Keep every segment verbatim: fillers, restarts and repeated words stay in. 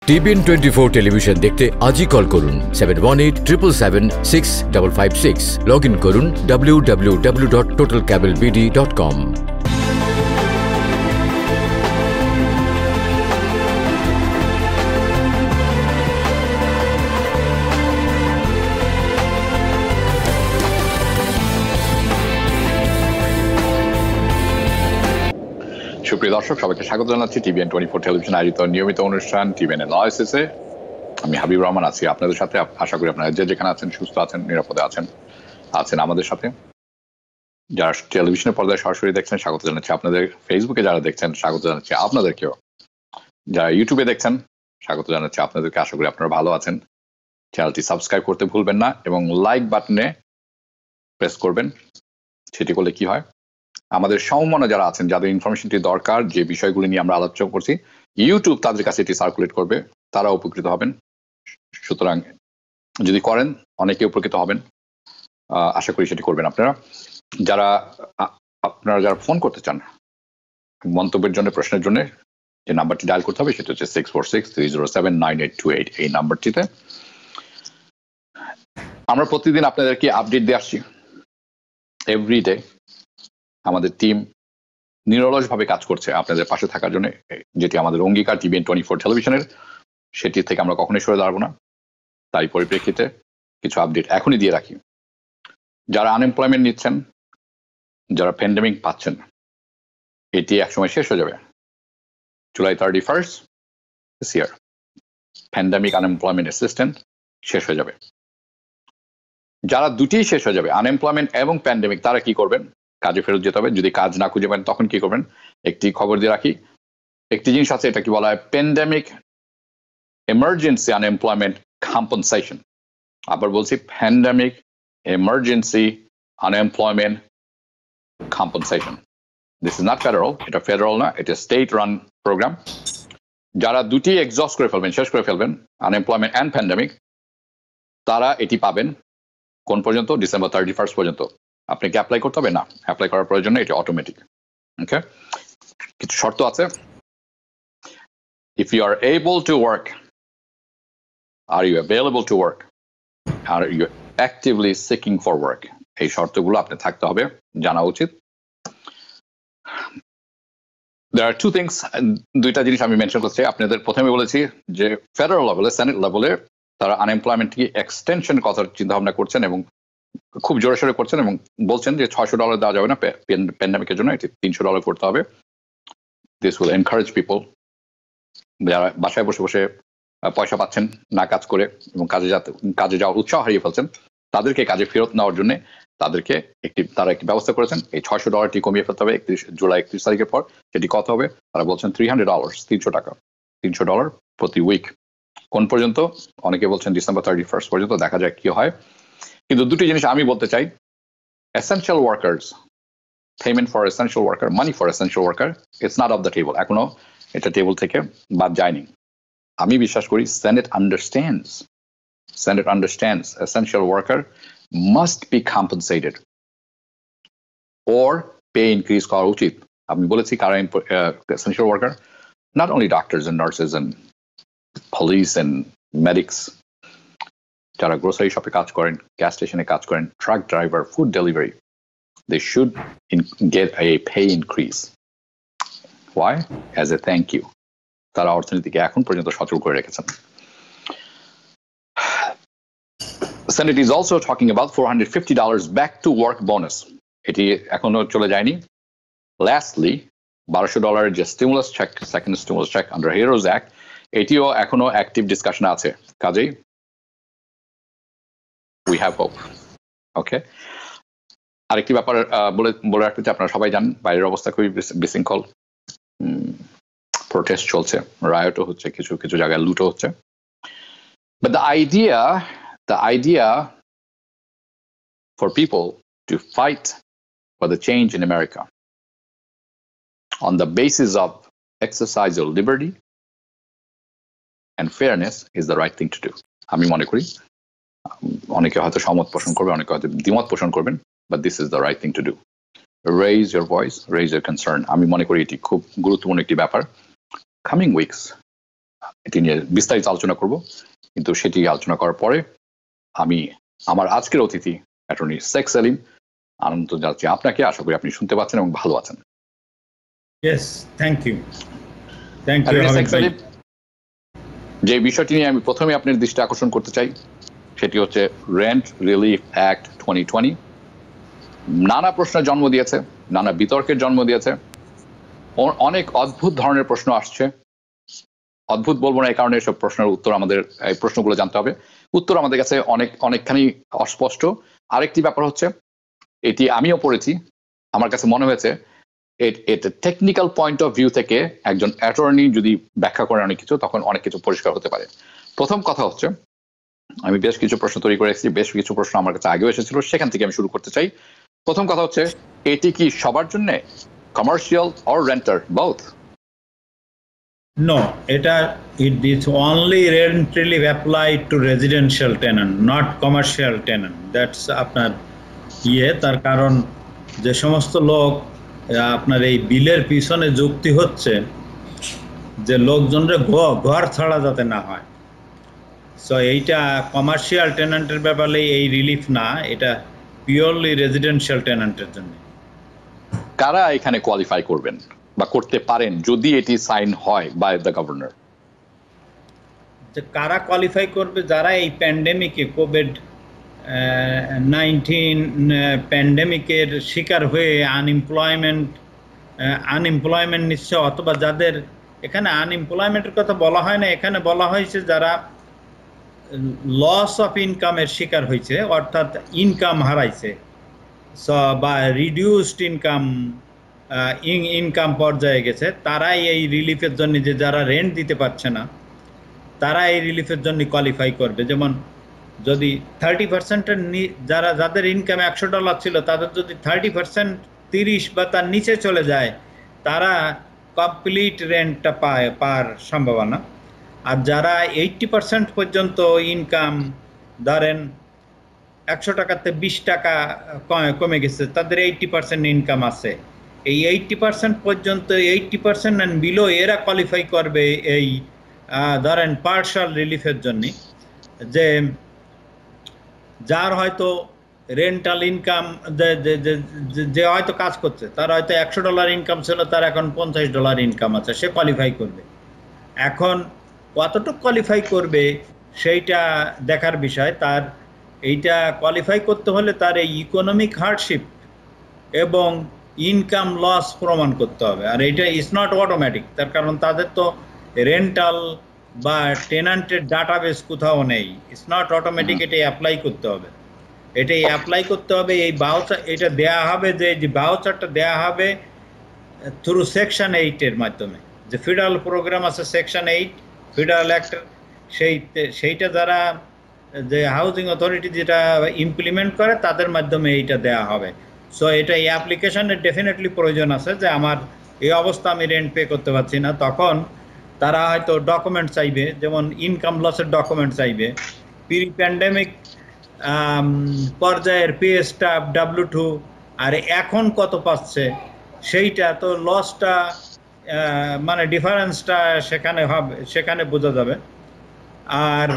TBN twenty four television দেখতে আজই call করুন seven one eight triple seven six double five six. Log in করুন W W W dot total cable BD dot com. সুপ্রিয় দর্শক, সবাইকে স্বাগত জানাচ্ছি টিবিএন টোয়েন্টি ফোর টেলিভিশন আয়োজিত নিয়মিত অনুষ্ঠান টিবিএন এনালাইসিসে। আমি হাবিব রহমান আছি আপনাদের সাথে। আশা করি আপনারা যে যেখানে আছেন সুস্থ আছেন, নিরাপদে আছেন আছেন আমাদের সাথে। যারা টেলিভিশনের পর্দায় সরাসরি দেখছেন স্বাগত জানাচ্ছি আপনাদের, ফেসবুকে যারা দেখছেন স্বাগত জানাচ্ছি আপনাদেরকেও, যারা ইউটিউবে দেখছেন স্বাগত জানাচ্ছি আপনাদেরকে। আশা করি আপনারা ভালো আছেন। চ্যানেলটি সাবস্ক্রাইব করতে ভুলবেন না এবং লাইক বাটনে প্রেস করবেন। সেটি করলে কি হয়, আমাদের সমমনা যারা আছেন, যাদের ইনফরমেশনটি দরকার, যে বিষয়গুলি নিয়ে আমরা আলোচনা করছি, ইউটিউব তাদের কাছে এটি সার্কুলেট করবে, তারা উপকৃত হবেন। সুতরাং যদি করেন অনেকে উপকৃত হবেন। আশা করি সেটি করবেন আপনারা। যারা আপনারা যারা ফোন করতে চান মন্তব্যের জন্য, প্রশ্নের জন্য, যে নাম্বারটি ডায়াল করতে হবে সেটা হচ্ছে six four six three zero seven nine eight two eight. এই নাম্বারটিতে আমরা প্রতিদিন আপনাদেরকে আপডেট দিয়ে আসছি। এভরিডে আমাদের টিম নিরলসভাবে কাজ করছে আপনাদের পাশে থাকার জন্য, যেটি আমাদের অঙ্গীকার টিবিএন টোয়েন্টি ফোর টেলিভিশনের। সেটি থেকে আমরা কখনোই সরে দাঁড়াবো না। তাই পরিপ্রেক্ষিতে কিছু আপডেট এখনই দিয়ে রাখি। যারা আনএমপ্লয়মেন্ট নিচ্ছেন, যারা প্যান্ডেমিক পাচ্ছেন, এটি একসময় শেষ হয়ে যাবে। July thirty first this year pandemic unemployment assistant শেষ হয়ে যাবে। যারা দুটিই শেষ হয়ে যাবে, আনএমপ্লয়মেন্ট এবং প্যান্ডেমিক, তারা কি করবেন? কাজে ফেরত যেতে হবে। যদি কাজ না খুঁজে পান তখন কি করবেন? একটি খবর দিয়ে রাখি। একটি জিনিস আছে, এটা কি বলা হয়? Pandemic emergency unemployment compensation. আবার বলছি, pandemic emergency unemployment compensation. This is not federal, এটা ফেডারেল না, এটা স্টেট রান প্রোগ্রাম। যারা দুটি এক্সস্ট করে ফেলবেন, শেষ করে ফেলবেন, আনএমপ্লয়মেন্ট অ্যান্ড প্যান্ডেমিক, তারা এটি পাবেন কোন পর্যন্ত? ডিসেম্বর থার্টি ফার্স্ট পর্যন্ত। আপনি কি অ্যাপ্লাই করতে হবে? না, অ্যাপ্লাই করার প্রয়োজন নেই, এটা অটোমেটিক। ওকে, কিছু শর্ত আছে। If you are able to work, are you available to work, are you actively seeking for work, এই শর্তগুলো আপনি থাকতে হবে, জানা উচিত। There are two things, দুইটা জিনিস আমি মেনশন করছি আপনাদের। প্রথমে বলেছি যে ফেডারেল লেভেলে, সেনেট লেভেলে তারা আনএমপ্লয়মেন্টকে এক্সটেনশন কথার চিন্তা ভাবনা করছেন এবং খুব জোরে সোরে করছেন, এবং বলছেন যে ছয়শো ডলার দেওয়া যাবে না প্যান্ডেমিকের জন্য, এটি তিনশো ডলার করতে হবে। দিস উইল এনকারেজ পিপল, যারা বাসায় বসে বসে পয়সা পাচ্ছেন না কাজ করে এবং কাজে যাতে কাজে যাওয়ার উৎসাহ হারিয়ে ফেলছেন, তাদেরকে কাজে ফেরত নেওয়ার জন্য তাদেরকে একটি তারা একটি ব্যবস্থা করেছেন। এই ছয়শো ডলারটি কমিয়ে ফেলতে হবে একত্রিশ জুলাই একত্রিশ তারিখের পর। সেটি কত হবে? তারা বলছেন থ্রি হান্ড্রেড ডলার, তিনশো টাকা, তিনশো ডলার প্রতি উইক। কোন পর্যন্ত? অনেকে বলছেন ডিসেম্বর থার্টি ফার্স্ট পর্যন্ত, দেখা যায় কি হয়। কিন্তু দুটি জিনিস আমি বলতে চাই। Essential workers, payment for essential worker, money for essential worker, it's not off the table. এখনো এটা টেবল থেকে বাদ যায়নি। আমি বিশ্বাস করি senate understands senate understands essential worker must be compensated or pay increase করা উচিত। আমি বলেছি কারা এসেনশিয়াল ওয়ার্কার, not only doctors and nurses and police and medics, যারা গ্রোসারি শপে কাজ করেন, গ্যাস স্টেশনে কাজ করেন, truck driver, food delivery, they should in, get a pay increase. Why? As a thank you. তারা অর্থনীতিকে এখন পর্যন্ত সচল করে রেখেছেন। Senate is also talking about four hundred fifty dollars back to work bonus. এটি এখনো চলে যায়নি। Lastly, বারোশো ডলারের যে stimulus check, second stimulus check under heroes act, এটিও এখনো অ্যাক্টিভ ডিসকাশন আছে। কাজেই we have hope. ওকে, আরেকটি ব্যাপার বলে বলে রাখতে চাই, আপনারা সবাই জানেন বাইরের অবস্থা খুবই বিশৃঙ্খল। প্রোটেস্ট চলছে, রায়টও হচ্ছে, কিছু কিছু জায়গায় লুটও হচ্ছে। But the idea the idea for people to fight for the change in America on the basis of exercise of liberty and fairness is the right thing to do. আমি মনে করি অনেকে হয়তো সমত পোষণ করবে, অনেকে হয়তো দ্বিমত পোষণ করবেন, but this is the right thing to do. Raise your voice, raise your concern. আমি মনে করি এটি খুব গুরুত্বপূর্ণ একটি ব্যাপার। কামিং উইকস এটি নিয়ে বিস্তারিত আলোচনা করব, কিন্তু সেটি আলোচনা করার পরে আমি আমার আজকের অতিথি অ্যাটর্নি শেখ সেলিম আনন্দ জানাচ্ছি আপনাকে। আশা করি আপনি শুনতে পাচ্ছেন এবং ভালো আছেন। Yes, thank you. Thank you. Sheikh Selim, যে বিষয়টি নিয়ে আমি প্রথমে আপনার দৃষ্টি আকর্ষণ করতে চাই সেটি হচ্ছে rent relief act twenty twenty. নানা প্রশ্নের জন্ম দিয়েছে, নানা বিতর্কের জন্ম দিয়েছে, অনেক অদ্ভুত ধরনের প্রশ্ন আসছে। অদ্ভুত বলবো না এই কারণে এসব প্রশ্নের উত্তর আমাদের, এই প্রশ্নগুলো জানতে হবে, উত্তর আমাদের কাছে অনেক অনেকখানি অস্পষ্ট। আরেকটি ব্যাপার হচ্ছে, এটি আমিও পড়েছি, আমার কাছে মনে হয়েছে এটা টেকনিক্যাল পয়েন্ট অফ ভিউ থেকে একজন অ্যাটর্নি যদি ব্যাখ্যা করে অনেক কিছু, তখন অনেক কিছু পরিষ্কার হতে পারে। প্রথম কথা হচ্ছে, আমি বেশ কিছু প্রশ্ন তৈরি করে এসেছি, বেশ কিছু প্রশ্ন আমার কাছে আগেও এসেছিল, সেখান থেকে আমি শুরু করতে চাই। প্রথম কথা হচ্ছে, এটি কি সবার জন্য, commercial or renter both? No, এটা it is only rent relief applied to residential tenant, not commercial tenant. That's আপনার ইয়ে, তার কারণ যে সমস্ত লোক আপনার এই বিলের পিছনে যুক্তি হচ্ছে যে লোকজনের ঘর ছাড়া যাতে না হয়, সো এইটা কমার্শিয়াল টেনান্টের ব্যাপারে এই রিলিফ না, এটা পিওরলি রেজিডেন্সিয়াল টেনান্টের জন্য। কারা এখানে কোয়ালিফাই করবেন বা করতে পারেন যদি এটি সাইন হয় বাই দ্য গভর্নর? যে কারা কোয়ালিফাই করবে, যারা এই প্যান্ডেমিকে কোভিড নাইনটিন প্যান্ডেমিকের শিকার হয়ে আনএমপ্লয়মেন্ট আনএমপ্লয়মেন্ট নিচ্ছে, অথবা যাদের, এখানে আনএমপ্লয়মেন্টের কথা বলা হয় না, এখানে বলা হয়েছে যারা লস অফ ইনকামের শিকার হয়েছে, অর্থাৎ ইনকাম হারাইছে বা রিডিউসড ইনকাম ইনকাম পর্যায়ে গেছে, তারাই এই রিলিফের জন্য, যে যারা রেন্ট দিতে পারছে না তারা এই রিলিফের জন্য কোয়ালিফাই করবে। যেমন যদি থার্টি পার্সেন্টের যারা যাদের ইনকাম একশো ডলার ছিল, তাদের যদি থার্টি পার্সেন্ট তিরিশ বা তার নিচে চলে যায়, তারা কমপ্লিট রেন্টটা পায় পাওয়ার সম্ভাবনা। আর যারা এইটটি পার্সেন্ট পর্যন্ত ইনকাম, ধরেন একশো টাকাতে বিশ টাকা কমে গেছে, তাদের এইটটি পার্সেন্ট ইনকাম আছে, এই এইটটি পার্সেন্ট পর্যন্ত, এইটটি পার্সেন্ট অ্যান্ড বিলো, এরা কোয়ালিফাই করবে এই ধরেন পার্শাল রিলিফের জন্য। যে যার হয়তো রেন্টাল ইনকাম, যে হয়তো কাজ করছে, তার হয়তো একশো ডলার ইনকাম ছিল, তার এখন পঞ্চাশ ডলার ইনকাম আছে, সে কোয়ালিফাই করবে। এখন কতটুকু কোয়ালিফাই করবে সেইটা দেখার বিষয়। তার এইটা কোয়ালিফাই করতে হলে তার এই ইকোনমিক হার্ডশিপ এবং ইনকাম লস প্রমাণ করতে হবে, আর এইটা ইজ নট অটোমেটিক, তার কারণ তাদের তো রেন্টাল বা টেনান্টের ডাটাবেস কোথাও নেই, ইটস নট অটোমেটিক, এটা অ্যাপ্লাই করতে হবে, এটাই অ্যাপ্লাই করতে হবে। এই ভাউচার এটা দেয়া হবে, যে যে ভাউচারটা দেয়া হবে থ্রু সেকশন এইটের মাধ্যমে, যে ফেডারেল প্রোগ্রাম আছে সেকশন এইট ফেডারেল অ্যাক্টের, সেই সেইটা যারা, যে হাউজিং অথরিটি যেটা ইমপ্লিমেন্ট করে, তাদের মাধ্যমে এইটা দেয়া হবে। সো এটা এই অ্যাপ্লিকেশনের ডেফিনেটলি প্রয়োজন আছে, যে আমার এই অবস্থা, আমি রেন্ট পে করতে পারছি না, তখন তারা হয়তো ডকুমেন্ট চাইবে, যেমন ইনকাম লসের ডকুমেন্ট চাইবে, প্রি প্যান্ডেমিক পর্যায়ের পে স্টাফ ডাব্লিউ টু, আর এখন কত পাচ্ছে সেইটা, তো লসটা মানে ডিফারেন্সটা সেখানে হবে, সেখানে বোঝা যাবে। আর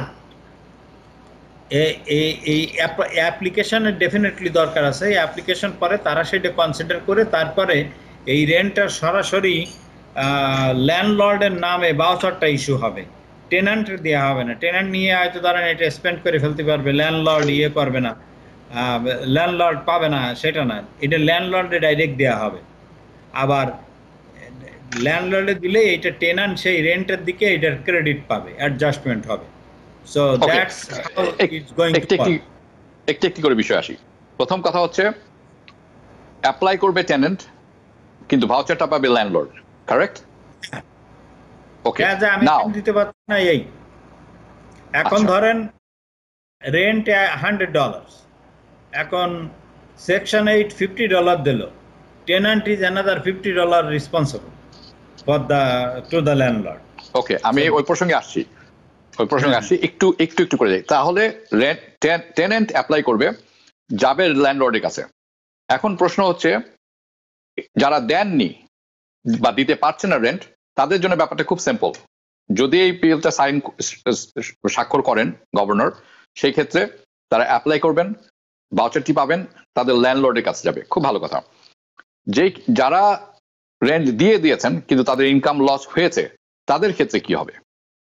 এই অ্যাপ্লিকেশনের ডেফিনেটলি দরকার আছে, এই অ্যাপ্লিকেশন পরে তারা সেটা কনসিডার করে, তারপরে এই রেন্টটা সরাসরি ল্যান্ডলর্ডের নামে ভাউচারটা ইস্যু হবে, টেনান্ট দেওয়া হবে না। টেনান্ট নিয়ে হয়তো ধরেন এটা স্পেন্ড করে ফেলতে পারবে, ল্যান্ডলর্ড ইয়ে করবে না, ল্যান্ডলর্ড পাবে না, সেটা না, এটা ল্যান্ডলর্ডে ডাইরেক্ট দেওয়া হবে। আবার ল্যান্ডলর্ডে দিলে এইটা টেনান্ট সেই রেন্টের দিকে এটার ক্রেডিট পাবে, অ্যাডজাস্টমেন্ট হবে। So that's how it's going to work. একটু একটু করে বিষয় আসি। প্রথম কথা হচ্ছে, অ্যাপ্লাই করবে টেনেন্ট, কিন্তু ভাউচারটা পাবে ল্যান্ডলর্ড, কারেক্ট? ওকে, আমি দিতে পারছি না, এই এখন ধরেন রেন্ট হান্ড্রেড ডলার, এখন সেকশন এইট ফিফটি ডলার দিল, tenant is another fifty dollar responsible for the to the landlord. Okay, আমি ওই প্রসঙ্গে আসছি, ওই প্রসঙ্গে আসছি একটু একটু একটু করে যাই। তাহলে টেনেন্ট অ্যাপ্লাই করবে, যাবে ল্যান্ডলর্ডের কাছে। এখন প্রশ্ন হচ্ছে, যারা দেননি বা দিতে পারছে না রেন্ট, তাদের জন্য ব্যাপারটা খুব সিম্পল। যদি এই পিএলটা সাইন স্বাক্ষর করেন গভর্নর, সেই ক্ষেত্রে তারা অ্যাপ্লাই করবেন, ভাউচারটি পাবেন, তাদের ল্যান্ডলর্ডের কাছে যাবে। খুব ভালো কথা। যে যারা রেন্ট দিয়ে দিয়েছেন কিন্তু তাদের ইনকাম লস হয়েছে, তাদের ক্ষেত্রে কি হবে?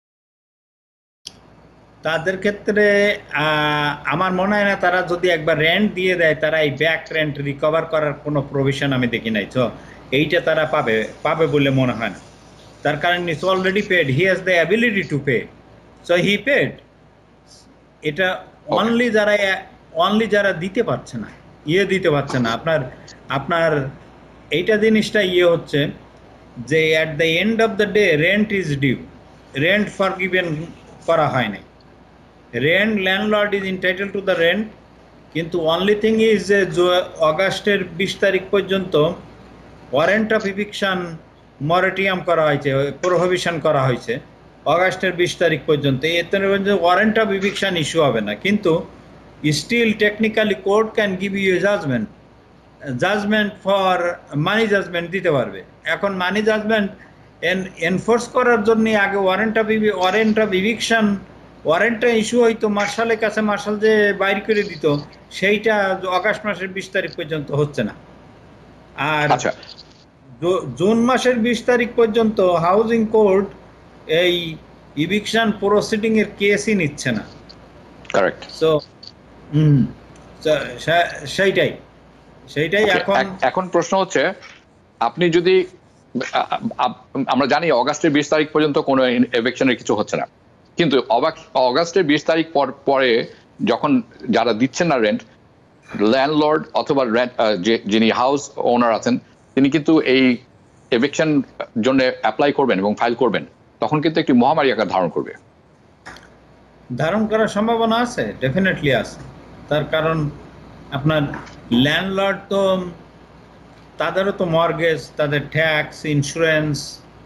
তাদের ক্ষেত্রে আমার মনে হয় না তারা যদি একবার রেন্ট দিয়ে দেয়, তারা এই ব্যাক রেন্ট রিকভার করার কোনো প্রভিশন আমি দেখি নাই। তো এইটা তারা পাবে পাবে বলে মনে হয় না। তার কারণ it's already paid, he has the ability to pay, so he paid. এটা অনলি যারা অনলি যারা দিতে পারছে না, ইয়ে দিতে পারছে না। আপনার আপনার এইটা জিনিসটা ইয়ে হচ্ছে যে at the end of the day rent is due, rent forgiven করা হয় নাই। Rent landlord is entitle to the rent, কিন্তু অনলি থিং ইজ যে অগাস্টের বিশ তারিখ পর্যন্ত ওয়ারেন্ট অফ ইভিকশন মরেটিয়াম করা হয়েছে, প্রোহিবিশন করা হয়েছে অগাস্টের বিশ তারিখ পর্যন্ত। এতে ওয়ারেন্ট অফ ইভিকশন ইস্যু হবে না, কিন্তু still technically court can give you a judgment judgment for money judgment দিতে পারবে। এখন মানি জাজমেন্ট এনফোর্স করার জন্য আগে warrant of warrant of eviction ওয়ারেন্টটা ইস্যু হইতো মার্শালের কাছে, মার্শাল যে বাইর করে দিত, সেইটা আগস্ট মাসের বিশ তারিখ পর্যন্ত হচ্ছে না। আর জুন মাসের বিশ তারিখ পর্যন্ত হাউজিং কোর্ট এই ইভিকশন প্রসিডিং এর কেসই নিচ্ছে না। কারেক্ট। সো হুম সেইটাই সেইটাই এখন এখন প্রশ্ন হচ্ছে, আপনি যদি আমরা জানি অগাস্টের বিশ তারিখ পর্যন্ত কোনো এভিকশনের কিছু হচ্ছে না, কিন্তু অগাস্টের বিশ তারিখ পর পরে যখন যারা দিচ্ছেন না রেন্ট, ল্যান্ডলর্ড অথবা রেন্ট যিনি হাউস ওনার আছেন, তিনি কিন্তু এই এভিকশন জন্য অ্যাপ্লাই করবেন এবং ফাইল করবেন, তখন কিন্তু একটি মহামারী আকার ধারণ করবে। ধারণ করার সম্ভাবনা আছে, ডেফিনেটলি আছে। তার কারণ আপনার ল্যান্ডলর্ড তো তাদেরও তো মর্গেজ, তাদের ট্যাক্স, ইন্স্যুরেন্স,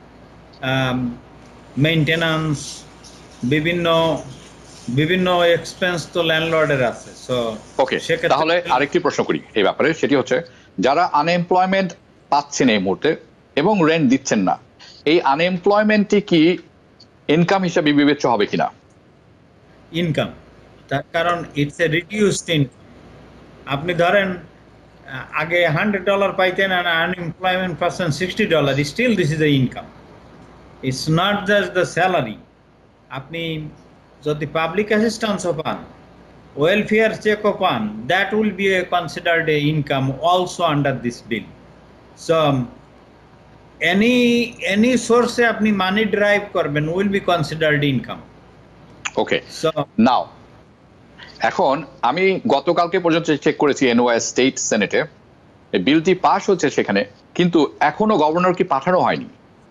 মেইনটেন্যান্স, বিভিন্ন বিভিন্ন এক্সপেন্স তো ল্যান্ডলর্ডের আছে। সো ওকে, তাহলে আরেকটি প্রশ্ন করি এই ব্যাপারে, সেটি হচ্ছে যারা আনএমপ্লয়মেন্ট পাচ্ছেন এই মুহূর্তে এবং রেন্ট দিচ্ছেন না, এই আনএমপ্লয়মেন্টটি কি ইনকাম হিসেবে বিবেচ্য হবে কিনা? ইনকাম, তার কারণ ইটস এ রিডিউসড ইনকাম। আপনি ধরেন আগে হান্ড্রেড ডলার পাইতেন আর unemployment percent sixty dollar, still this is a income, it's not just the salary. আপনি যদি পাবলিক অ্যাসিস্ট্যান্সও পান, ওয়েলফেয়ার চেকও পান, that will be a considered a income also under this bill. So any any সোর্সে আপনি মানি ড্রাইভ করবেন will be considered income. Okay, now এখন আমি গতকালকে পর্যন্ত চেক করেছি এনওয়াই স্টেট সেনেটে, বিলটি পাস হচ্ছে সেখানে, কিন্তু এখনো গভর্নর কি পাঠানো হয়নি?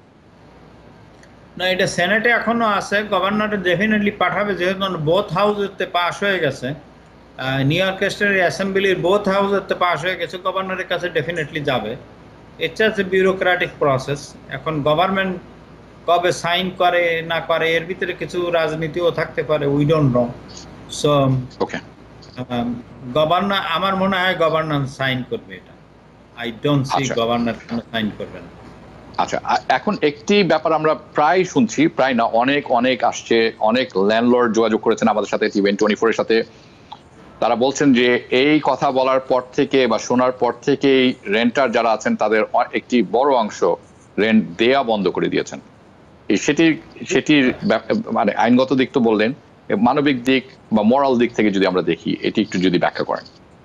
না, এটা সেনেটে এখনো আছে, গভর্নর ডেফিনেটলি পাঠাবে, যেহেতু বোথ হাউসেতে পাস হয়ে গেছে, নিউ ইয়র্ক স্টেটের অ্যাসেম্বলির বোথ হাউসেতে পাস হয়ে গেছে, গভর্নরের কাছে ডেফিনেটলি যাবে। It's a bureaucratic process. এখন গভর্নমেন্ট কবে সাইন করে না করে এর ভিতরে কিছু রাজনীতিও থাকতে পারে, we don't know. So okay, governor, আমার মনে হয় গভর্নর সাইন করবে এটা। I don't see governor sign করবে না। আচ্ছা, এখন একটি ব্যাপার আমরা প্রায় শুনছি, প্রায় না অনেক অনেক আসছে, অনেক ল্যান্ডলর্ড যোগাযোগ করেছেন আমাদের সাথে, টিভেন টোয়েন্টি ফোর এর সাথে। তারা বলছেন যে এই কথা বলার পর থেকে বা শোনার পর থেকেই রেন্টার যারা আছেন তাদের একটি বড় অংশ রেন্ট দেয়া বন্ধ করে দিয়েছেন। সেটির সেটির মানে আইনগত দিক তো বললেন, মানবিক দিক বা মোরাল দিক থেকে যদি আমরা দেখি, এটি একটু যদি ব্যাখ্যা করেন।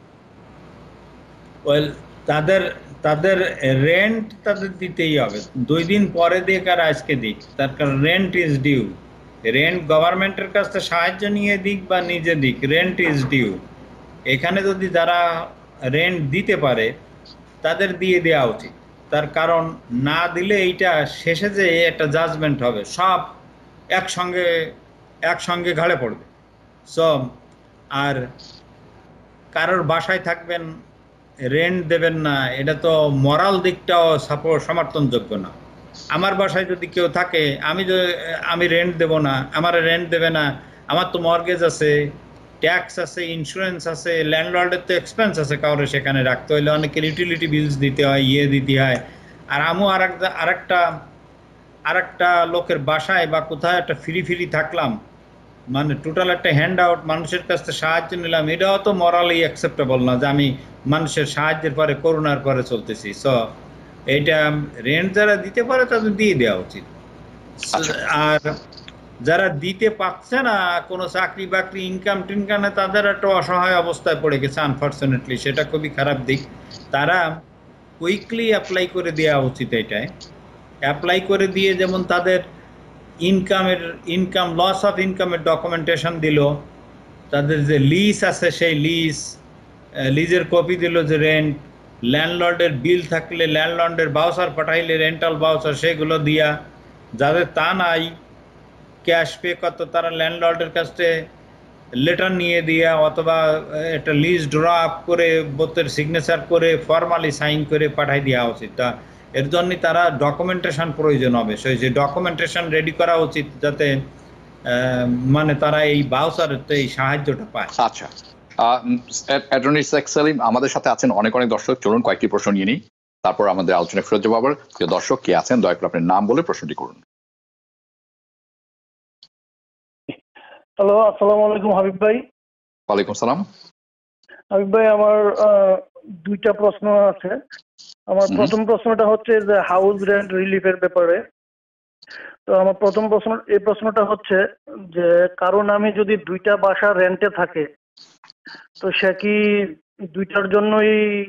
ওয়েল, তাদের তাদের রেন্ট তাদের দিতেই হবে, দুই দিন পরে দিক আর আজকে দিক, তার কারণ রেন্ট ইজ ডিউ। রেন্ট গভর্নমেন্টের কাছ থেকে সাহায্য নিয়ে দিক বা নিজে দিক, রেন্ট ইজ ডিউ। এখানে যদি যারা রেন্ট দিতে পারে তাদের দিয়ে দেওয়া উচিত, তার কারণ না দিলে এইটা শেষে যে একটা জাজমেন্ট হবে, সব একসঙ্গে একসঙ্গে ঘাড়ে পড়বে। সো আর কারোর বাসায় থাকবেন, রেন্ট দেবেন না, এটা তো মরাল দিকটাও সাপোর্ট সমর্থনযোগ্য না। আমার বাসায় যদি কেউ থাকে, আমি আমি রেন্ট দেব না, আমার রেন্ট দেবে না, আমার তো মর্গেজ আছে, ট্যাক্স আছে, ইন্স্যুরেন্স আছে, ল্যান্ডলর্ডের তো এক্সপেন্স আছে, কাউরে সেখানে রাখতে হইলে অনেকের ইউটিলিটি বিলস দিতে হয়, ইয়ে দিতে হয়। আর আমিও আর একটা আরেকটা আর একটা লোকের বাসায় বা কোথায় একটা ফ্রি ফ্রি থাকলাম, মানে টোটাল একটা হ্যান্ড আউট মানুষের কাছ থেকে সাহায্য নিলাম, এটাও তো মরালি অ্যাকসেপ্টেবল না যে আমি মানুষের সাহায্যের পরে করোনার পরে চলতেছি। সো এইটা রেন্ট যারা দিতে পারে তাদের দিয়ে দেওয়া উচিত। আর যারা দিতে পারছে না, কোনো চাকরি বাকরি ইনকাম টিনকামে, তাদের একটা অসহায় অবস্থায় পড়ে গেছে আনফর্চুনেটলি, সেটা খুবই খারাপ দিক। তারা কুইকলি অ্যাপ্লাই করে দেওয়া উচিত। এটাই অ্যাপ্লাই করে দিয়ে যেমন তাদের ইনকামের ইনকাম লস অফ ইনকামের ডকুমেন্টেশন দিল, তাদের যে লিজ আছে সেই লিজ লিজের কপি দিল, যে রেন্ট, ল্যান্ডলর্ডের বিল থাকলে ল্যান্ডলর্ডের বাউচার পাঠাইলে রেন্টাল বাউচার সেগুলো দিয়া, যাদের তা নাই ক্যাশ পে করত তারা ল্যান্ডলর্ডের কাছে লেটার নিয়ে দিয়া অথবা একটা লিজ ড্র আপ করে বোতের সিগনেচার করে ফর্মালি সাইন করে পাঠাই দেওয়া উচিত। তা এর জন্য তারা ডকুমেন্টেশন প্রয়োজন হবে, সেই যে ডকুমেন্টেশন রেডি করা উচিত যাতে মানে তারা এই বাউচারতে এই সাহায্যটা পায়। আচ্ছা, অ্যাটর্নি শেখ সেলিম আমাদের সাথে আছেন অনেক অনেক দর্শক, চলুন কয়েকটি প্রশ্ন নিয়ে নিই, তারপর আমাদের আলোচনায় ফেরত যাবো। আবার প্রিয় দর্শক কে আছেন দয়া করে আপনার নাম বলে প্রশ্নটি করুন। হ্যালো, আসসালামু আলাইকুম হাবিব ভাই। ওয়ালাইকুম সালাম। হাবিব ভাই, আমার দুইটা প্রশ্ন আছে। আমার প্রথম প্রশ্নটা হচ্ছে যে হাউস রেন্ট রিলিফের ব্যাপারে। তো আমার প্রথম প্রশ্ন এই প্রশ্নটা হচ্ছে যে কারো নামে যদি দুইটা বাসা রেন্টে থাকে, তো সে কি দুইটার জন্যই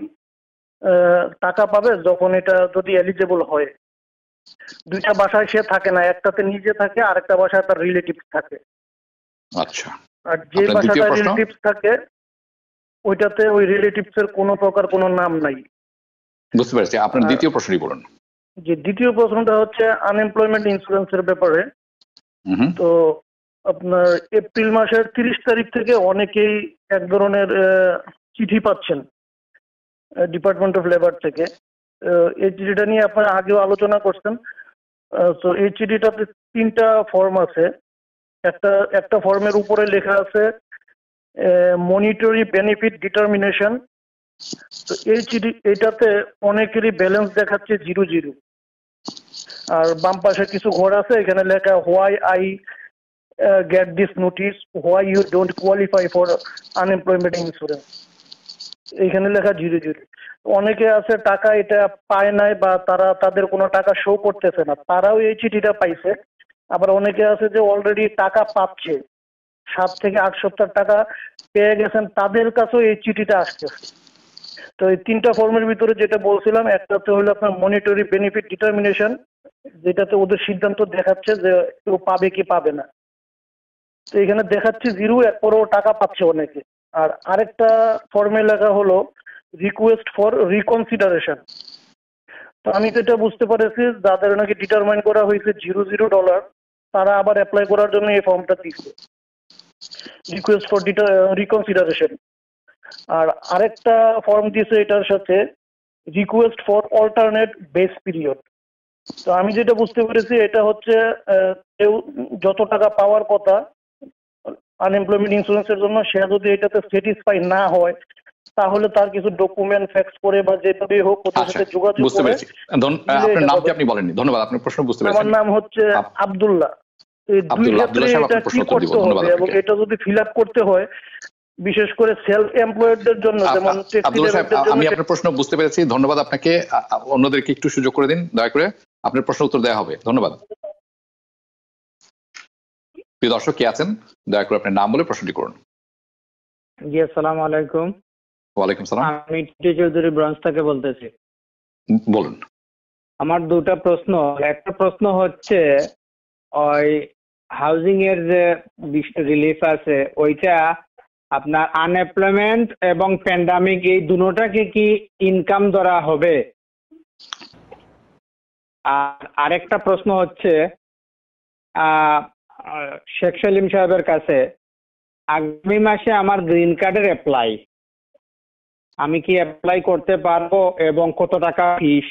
টাকা পাবে যখন এটা যদি এলিজেবল হয়? দুইটা বাসায় সে থাকে না, একটাতে নিজে থাকে আর একটা বাসায় তার রিলেটিভ থাকে। আচ্ছা, আর যে বাসাটা রিলেটিভস থাকে ওইটাতে ওই রিলেটিভস এর কোনো প্রকার কোনো নাম নাই। বুঝতে পেরেছি, আপনার দ্বিতীয় প্রশ্নটি বলুন। যে দ্বিতীয় প্রশ্নটা হচ্ছে আনএমপ্লয়মেন্ট ইন্স্যুরেন্সের ব্যাপারে। তো আপনার এপ্রিল মাসের তিরিশ তারিখ থেকে অনেকেই এক ধরনের চিঠি পাচ্ছেন ডিপার্টমেন্ট অফ লেবার থেকে। এই চিঠিটা নিয়ে আপনারা আগেও আলোচনা করছেন। তো এই চিঠিটাতে তিনটা ফর্ম আছে। একটা একটা ফর্মের উপরে লেখা আছে মনিটরি বেনিফিট ডিটারমিনেশন। তো এই চিঠি এইটাতে অনেকেরই ব্যালেন্স দেখাচ্ছে জিরো জিরো, আর বাম পাশে কিছু ঘর আছে, এখানে লেখা why I get this notice, why you don't qualify for unemployment insurance, এইখানে লেখা জিরো জিরো। অনেকে আছে টাকা এটা পায় নাই বা তারা তাদের কোনো টাকা শো করতেছে না, তারাও এই চিঠিটা পাইছে। আবার অনেকে আছে যে অলরেডি টাকা পাচ্ছে, সাত থেকে আট সপ্তাহ টাকা পেয়ে গেছেন, তাদের কাছেও এই চিঠিটা আসতেছে। তো এই তিনটা ফর্মের ভিতরে যেটা বলছিলাম, একটাতে হলো আপনার মনিটরি বেনিফিট ডিটারমিনেশন, যেটাতে ওদের সিদ্ধান্ত দেখাচ্ছে যে কেউ পাবে কি পাবে না। তো এখানে দেখাচ্ছে জিরো, এরপরেও টাকা পাচ্ছে অনেকে। আর আরেকটা ফর্মে লেখা হলো রিকোয়েস্ট ফর রিকনসিডারেশন। তো আমি তো এটা বুঝতে পারছি যাদের নাকি ডিটারমাইন করা হয়েছে জিরো জিরো ডলার, তারা আবার অ্যাপ্লাই করার জন্য এই ফর্মটা দিচ্ছে, রিকোয়েস্ট ফর রিকনসিডারেশন। আর আরেকটা ফর্ম দিয়েছে এটার সাথে request for alternate base period. তো আমি যেটা বুঝতে পেরেছি এটা হচ্ছে কেউ যত টাকা পাওয়ার কথা আনএমপ্লয়মেন্ট ইন্স্যুরেন্সের জন্য, সে যদি এটাতে স্যাটিসফাই না হয় তাহলে তার কিছু ডকুমেন্ট ফ্যাক্স করে বা যেভাবে হোক ওদের সাথে যোগাযোগ করে। আপনার নামটি আপনি বলেননি, ধন্যবাদ। আপনার প্রশ্ন বুঝতে পেরেছি। আমার নাম হচ্ছে আব্দুল্লাহ। এই দুই ক্ষেত্রে এটা কি করতে হবে এবং এটা যদি ফিল আপ করতে হয় বিশেষ করে সেলফ এমপ্লয়েডদের জন্য, যেমন আমি আপনার প্রশ্ন বুঝতে পেরেছি, ধন্যবাদ আপনাকে। অন্যদেরকে একটু সুযোগ করে দিন দয়া করে, আপনার প্রশ্ন উত্তর দেওয়া হবে। ধন্যবাদ। প্রিয় দর্শক কে আছেন দয়া করে আপনার নাম বলে প্রশ্নটি করুন। জি, আসসালামু আলাইকুম। ওয়ালাইকুম সালাম। আমি টি চৌধুরী ব্রাঞ্চ থেকে বলতেছি। বলুন। আমার দুটো প্রশ্ন। একটা প্রশ্ন হচ্ছে ওই হাউজিং এর যে রিলিফ আছে ওইটা আপনার আনএমপ্লয়মেন্ট এবং প্যান্ডামিক এই দুটোটাকে কি ইনকাম ধরা হবে? আর আরেকটা প্রশ্ন হচ্ছে শেখ সেলিম সাহেবের কাছে, আগামী মাসে আমার গ্রিন কার্ডের অ্যাপ্লাই, আমি কি অ্যাপ্লাই করতে পারবো এবং কত টাকা ফিস?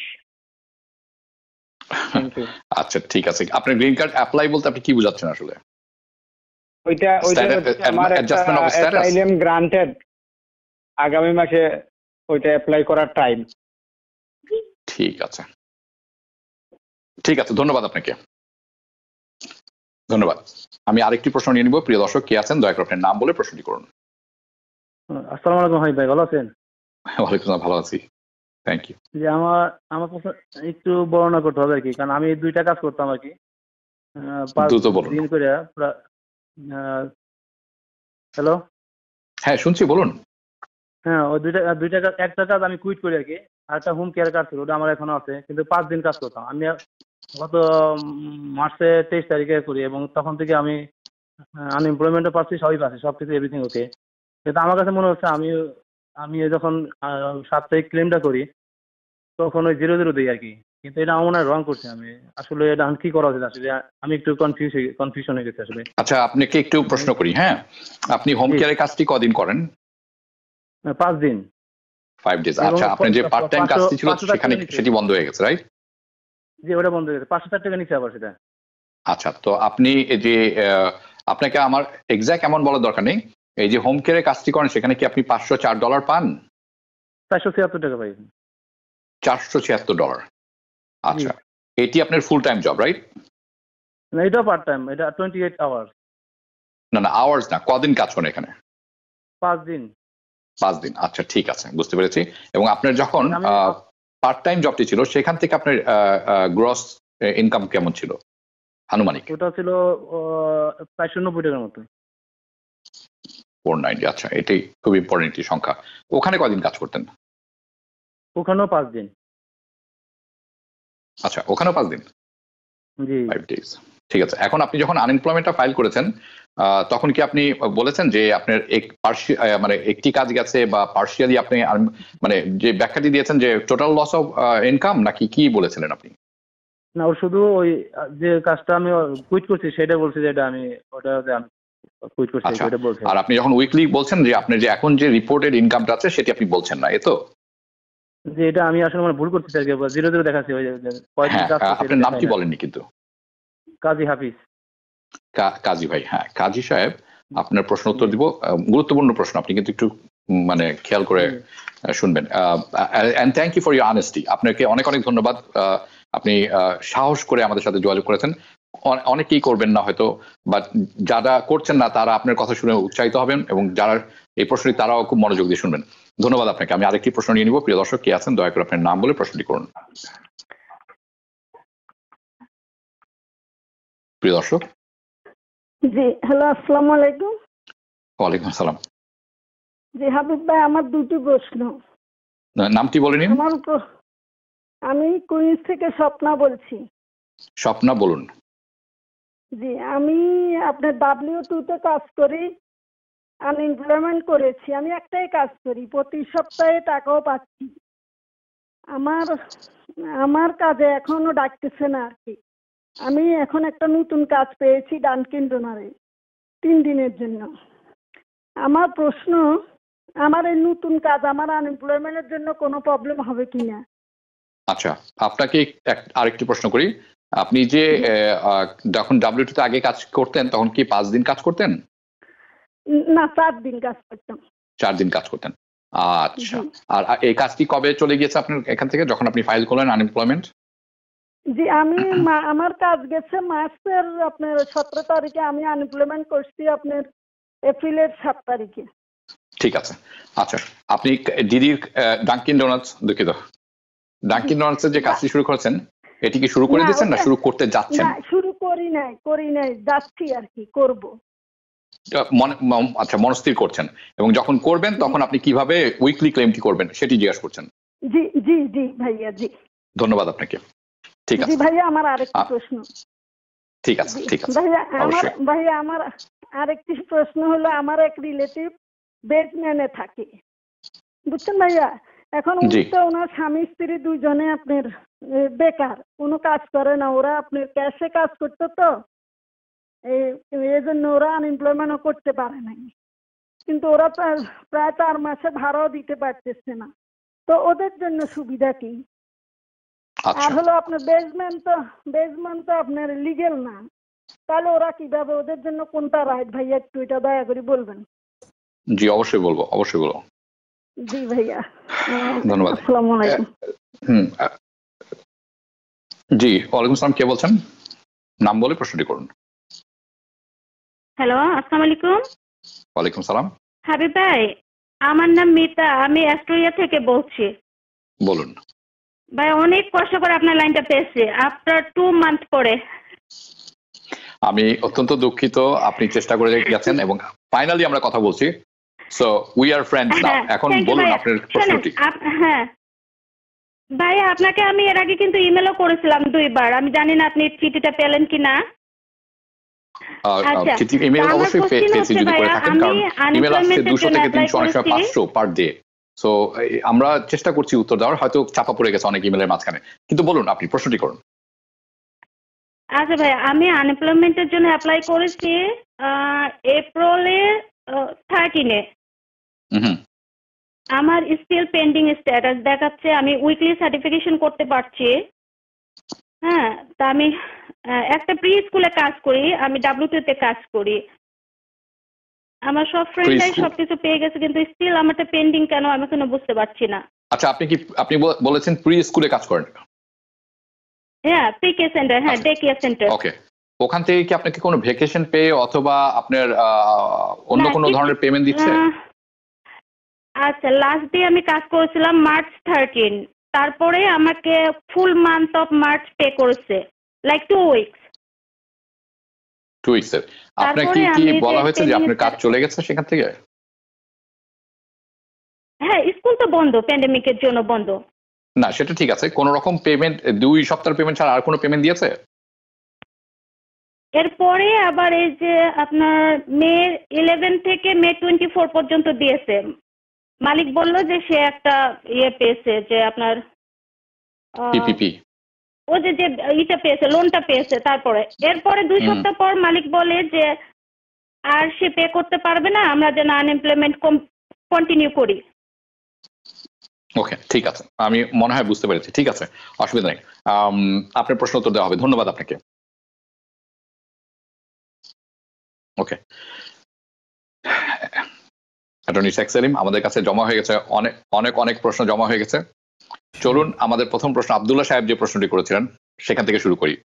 আচ্ছা ঠিক আছে, আপনার গ্রিন কার্ড অ্যাপ্লাই বলতে আপনি কি বোঝাচ্ছেন আসলে? ওইটা ওইটা আমার অ্যাসাইলাম গ্রান্টেড, আগামী মাসে ওইটা অ্যাপ্লাই করার টাইম। ঠিক আছে, ঠিক আছে, ধন্যবাদ আপনাকে। ধন্যবাদ। আমি আরেকটি প্রশ্ন নিয়ে নিব। প্রিয় দর্শক কে আছেন দয়া করে আপনার নাম বলে প্রশ্নটি করুন। আসসালামু আলাইকুম ভাই, ভাই ভালো আছেন? ওয়ালাইকুম আসসালাম, ভালো আছি, থ্যাংক ইউ। যে আমার আমার প্রশ্ন একটু বর্ণনা করতে হবে আর কি, কারণ আমি দুইটা কাজ করতাম আর কি, পাঁচ দিন করে। হ্যালো, হ্যাঁ শুনছি, বলুন। হ্যাঁ, ওই দুইটা দুইটা কাজ, একটা কাজ আমি কুইট করি আর কি, আর একটা হোম কেয়ার কাজ ছিল, ওটা আমার এখনো আছে, কিন্তু পাঁচ দিন কাজ করতাম আমি গত মার্চে তেইশ তারিখে করি, এবং তখন থেকে আমি আনএমপ্লয়মেন্টও পাচ্ছি, সবই পাচ্ছি, সব কিছু এভরিথিং ওকে। কিন্তু আমার কাছে মনে হচ্ছে আমি আমি যখন সাপ্তাহিক ক্লেমটা করি তখন ওই জিরো জিরো দিই আর কি, কিন্তু এটা আমার মনে হয় রং করছি আমি। আসলে এটা কি করা উচিত? আসলে আমি একটু কনফিউজ কনফিউশন হয়ে গেছি আসলে। আচ্ছা, আপনাকে একটু প্রশ্ন করি। হ্যাঁ, আপনি হোম কেয়ারের কাজটি কদিন করেন? পাঁচ দিন, ফাইভ ডেজ। আচ্ছা, আপনি যে পার্ট টাইম কাজটি ছিল সেখানে সেটি বন্ধ হয়ে গেছে, রাইট? জি, ওটা বন্ধ হয়ে গেছে, পাঁচশো ষাট টাকা নিচ্ছে আবার সেটা। আচ্ছা, তো আপনি এই যে আপনাকে আমার এক্সাক্ট এমন বলার দরকার নেই, এই যে হোম কেয়ারের কাজটি করেন সেখানে কি আপনি পাঁচশো চার ডলার পান? চারশো ছিয়াত্তর টাকা পাই। চারশো ছিয়াত্তর ডলার। আচ্ছা, এটি আপনার ফুল টাইম জব, রাইট? না, এটা পার্ট টাইম, এটা টোয়েন্টি এইট আওয়ার্স। না না, আওয়ার্স না, কদিন কাজ করেন এখানে? পাঁচ দিন। পাঁচ দিন, আচ্ছা ঠিক আছে, বুঝতে পেরেছি। এবং আপনার যখন পার্ট টাইম জবটি ছিল সেখান থেকে আপনার গ্রস ইনকাম কেমন ছিল আনুমানিক? ওটা ছিল প্রায় নব্বই টাকার মতো। ফোর নাইনটি, আচ্ছা, এটাই খুব ইম্পর্টেন্ট একটি সংখ্যা। ওখানে কদিন কাজ করতেন? ওখানেও পাঁচ দিন। আচ্ছা, ওখানেও পাঁচ দিন, জি, ফাইভ ডেজ। ঠিক আছে। এখন আপনি যখন আনএমপ্লয়মেন্টটা ফাইল করেছেন তখন কি আপনি বলেছেন যে আপনার এক মানে একটি কাজ গেছে বা পার্শিয়ালি আপনি মানে যে ব্যাখ্যাটি দিয়েছেন যে টোটাল লস অফ ইনকাম, নাকি কি বলেছিলেন আপনি? না, ও শুধু ওই যে কাজটা আমি কুইট করছি সেটা বলছি, যে এটা আমি ওটা আমি কুইট করছি সেটা বলছি। আর আপনি যখন উইকলি বলছেন যে আপনার যে এখন যে রিপোর্টেড ইনকামটা আছে সেটি আপনি বলছেন না, এতো? যে এটা আমি আসলে মানে ভুল করছি স্যার, জিরো জিরো দেখাচ্ছি। ওই আপনার নাম কি বলেননি কিন্তু? কাজী হাফিজ। কাজী ভাই, হ্যাঁ কাজী সাহেব, আপনার প্রশ্ন উত্তর দিব। গুরুত্বপূর্ণ প্রশ্ন, আপনি কিন্তু একটু মানে খেয়াল করে শুনবেন। And thank you for your honesty. আপনাকে অনেক অনেক ধন্যবাদ। আপনি সাহস করে আমাদের সাথে যোগাযোগ করেছেন। অনেকেই করবেন না হয়তো, বাট যারা করছেন না তারা আপনার কথা শুনে উৎসাহিত হবেন, এবং যারা এই প্রশ্নটি তারাও খুব মনোযোগ দিয়ে শুনবেন। ধন্যবাদ আপনাকে। আমি আরেকটি প্রশ্ন নিয়ে নিব। প্রিয় দর্শক কে আছেন দয়া করে আপনার নাম বলে প্রশ্নটি করুন। প্রিয় দর্শক। জি, হ্যালো, আসসালামু আলাইকুম। ওয়ালাইকুম আসসালাম। জি হাবিব ভাই, আমার দুটি প্রশ্ন। নামটি বলে নিন। আমার আমি কুইন্স থেকে স্বপ্না বলছি। স্বপ্না, বলুন। জি, আমি আপনার ডাব্লিউ টু তে কাজ করি, আনএমপ্লয়মেন্ট করেছি। আমি একটাই কাজ করি, প্রতি সপ্তাহে টাকাও পাচ্ছি। আমার আমার কাজে এখনো ডাকতেছে না আর কি। আমি এখন একটা নতুন কাজ পেয়েছি ডানকিন ডোনারে, তিন দিনের জন্য। আমার প্রশ্ন, আমার এই নতুন কাজ আমার আনএমপ্লয়মেন্টের জন্য কোনো প্রবলেম হবে কিনা? আচ্ছা, আপনাকে আরেকটি প্রশ্ন করি। আপনি যে যখন ডাব্লিউ টু তে আগে কাজ করতেন তখন কি পাঁচ দিন কাজ করতেন? না, চার দিন কাজ করতাম। চার দিন কাজ করতেন, আচ্ছা। আর এই কাজটি কবে চলে গিয়েছে আপনার এখান থেকে, যখন আপনি ফাইল করলেন আনএমপ্লয়মেন্ট? জি, আমি আমার কাজ গেছে মার্চের আপনার সতেরো তারিখে, আমি আনএমপ্লয়মেন্ট করছি আপনার এপ্রিলের সাত তারিখে। ঠিক আছে। আচ্ছা, আপনি ডিডির ডাঙ্কিন ডোনাটস, দুঃখিত, ডাঙ্কিন ডোনাটসের যে কাজটি শুরু করেছেন এটি কি শুরু করে দিয়েছেন না শুরু করতে যাচ্ছেন? না, শুরু করি নাই করি নাই যাচ্ছি আর কি, করব। আচ্ছা, মনস্থির করছেন, এবং যখন করবেন তখন আপনি কিভাবে উইকলি ক্লেমটি করবেন সেটি জিজ্ঞাসা করছেন? জি জি জি ভাইয়া, জি ধন্যবাদ আপনাকে। ঠিক আছে। জি ভাইয়া, আমার আরেকটি প্রশ্ন। ঠিক আছে, ঠিক আছে ভাইয়া, আমার ভাইয়া আমার আরেকটি প্রশ্ন হলো, আমার এক রিলেটিভ বেডম্যানে থাকে, বুঝছেন ভাইয়া। এখন উনি তো ওনার স্বামী স্ত্রী দুইজনে আপনার বেকার, কোনো কাজ করে না। ওরা আপনার ক্যাশে কাজ করতো, তো এই জন্য ওরা আনএমপ্লয়মেন্টও করতে পারে নাই। কিন্তু ওরা প্রায় চার মাসে ভাড়াও দিতে পারতেছে না। তো ওদের জন্য সুবিধা কি? আর হলো আপনার বেসমেন্ট তো বেসমেন্ট তো আপনার লিগেল না, তাহলে ওরা কিভাবে, ওদের জন্য কোনটা রাইট ভাইয়া, একটু এটা দয়া করে বলবেন। জি অবশ্যই বলবো, অবশ্যই বলবো। জি ভাইয়া, ধন্যবাদ। আসসালামু আলাইকুম। হুম, জি ওয়ালাইকুম আসসালাম। কে বলছেন? নাম বলে প্রশ্নটি করুন। হ্যালো, আসসালামু আলাইকুম। ওয়ালাইকুম সালাম। হাবিব ভাই, আমার নাম মিতা, আমি অস্ট্রেলিয়া থেকে বলছি। বলুন ভাই, অনেক কষ্ট করে আপনার লাইনটা পেয়েছি আফটার টু মান্থ পরে। আমি অত্যন্ত দুঃখিত, আপনি চেষ্টা করে গেছেন এবং ফাইনালি আমরা কথা বলছি। So we are friends now. এখন বলুন আপনার প্রশ্নটি। হ্যাঁ ভাই, আপনাকে আমি এর আগে কিন্তু ইমেলও করেছিলাম দুইবার, আমি জানি না আপনি চিঠিটা পেলেন কিনা। ইমেল অবশ্যই পেয়েছি যদি করে থাকেন, কারণ ইমেল আসছে দুশো থেকে তিনশো, অনেক সময় পাঁচশো পার ডে। সো আমরা চেষ্টা করছি উত্তর দেওয়ার, হয়তো চাপা পড়ে গেছে অনেক ইমেলের মাঝখানে, কিন্তু বলুন আপনি প্রশ্নটি করুন। আচ্ছা ভাই, আমি আনএমপ্লয়মেন্টের জন্য অ্যাপ্লাই করেছি এপ্রিলের থার্টিনে। আমার স্টিল পেন্ডিং স্ট্যাটাস দেখাচ্ছে, আমি উইকলি সার্টিফিকেশন করতে পারছি। হ্যাঁ, তা আমি একটা প্রি স্কুলে কাজ করি, আমি ডাব্লিউটি তে কাজ করি। আমার সব ফ্রেন্ডরাই সবকিছু পেয়ে গেছে, কিন্তু স্টিল আমারটা পেন্ডিং কেন আমি কোনো বুঝতে পারছি না। আচ্ছা, আপনি কি আপনি বলেছেন প্রি স্কুলে কাজ করেন? হ্যাঁ, প্রি কে সেন্টার, হ্যাঁ ডে কেয়ার সেন্টার। ওকে, ওখান থেকে কি আপনাকে কোনো ভ্যাকেশন পে অথবা আপনার অন্য কোনো ধরনের পেমেন্ট দিচ্ছে? আচ্ছা, লাস্ট ডে আমি কাজ করেছিলাম মার্চ থার্টিন, তারপরে আমাকে full month of March pay করেছে, like two weeks. Two weeks এর আপনার কি কি বলা হয়েছে যে আপনার কাজ চলে গেছে সেখান থেকে? হ্যাঁ, স্কুল তো বন্ধ, প্যান্ডেমিকের জন্য বন্ধ। না, সেটা ঠিক আছে, কোন রকম পেমেন্ট, দুই সপ্তাহের পেমেন্ট ছাড়া আর কোনো পেমেন্ট দিয়েছে? এরপরে আবার এই যে আপনার মে ইলেভেন থেকে মে টোয়েন্টি ফোর পর্যন্ত দিয়েছে। মালিক বলল যে সে একটা ইয়ে পেয়েছে, যে আপনার পিপিপি, ও যে যে ইটা পেয়েছে, লোনটা পেয়েছে। তারপরে এরপরে দুই সপ্তাহ পর মালিক বলে যে আর সে পে করতে পারবে না, আমরা যেন আনএমপ্লয়মেন্ট কন্টিনিউ করি। ওকে, ঠিক আছে, আমি মনে হয় বুঝতে পেরেছি। ঠিক আছে, অসুবিধা নেই, আপনার প্রশ্ন উত্তর দেওয়া হবে। ধন্যবাদ আপনাকে। ওকে, অ্যাটর্নি শেখ সেলিম, আমাদের কাছে জমা হয়ে গেছে অনেক অনেক অনেক প্রশ্ন জমা হয়ে গেছে। চলুন আমাদের প্রথম প্রশ্ন, আব্দুল্লাহ সাহেব যে প্রশ্নটি করেছিলেন সেখান থেকে শুরু করি।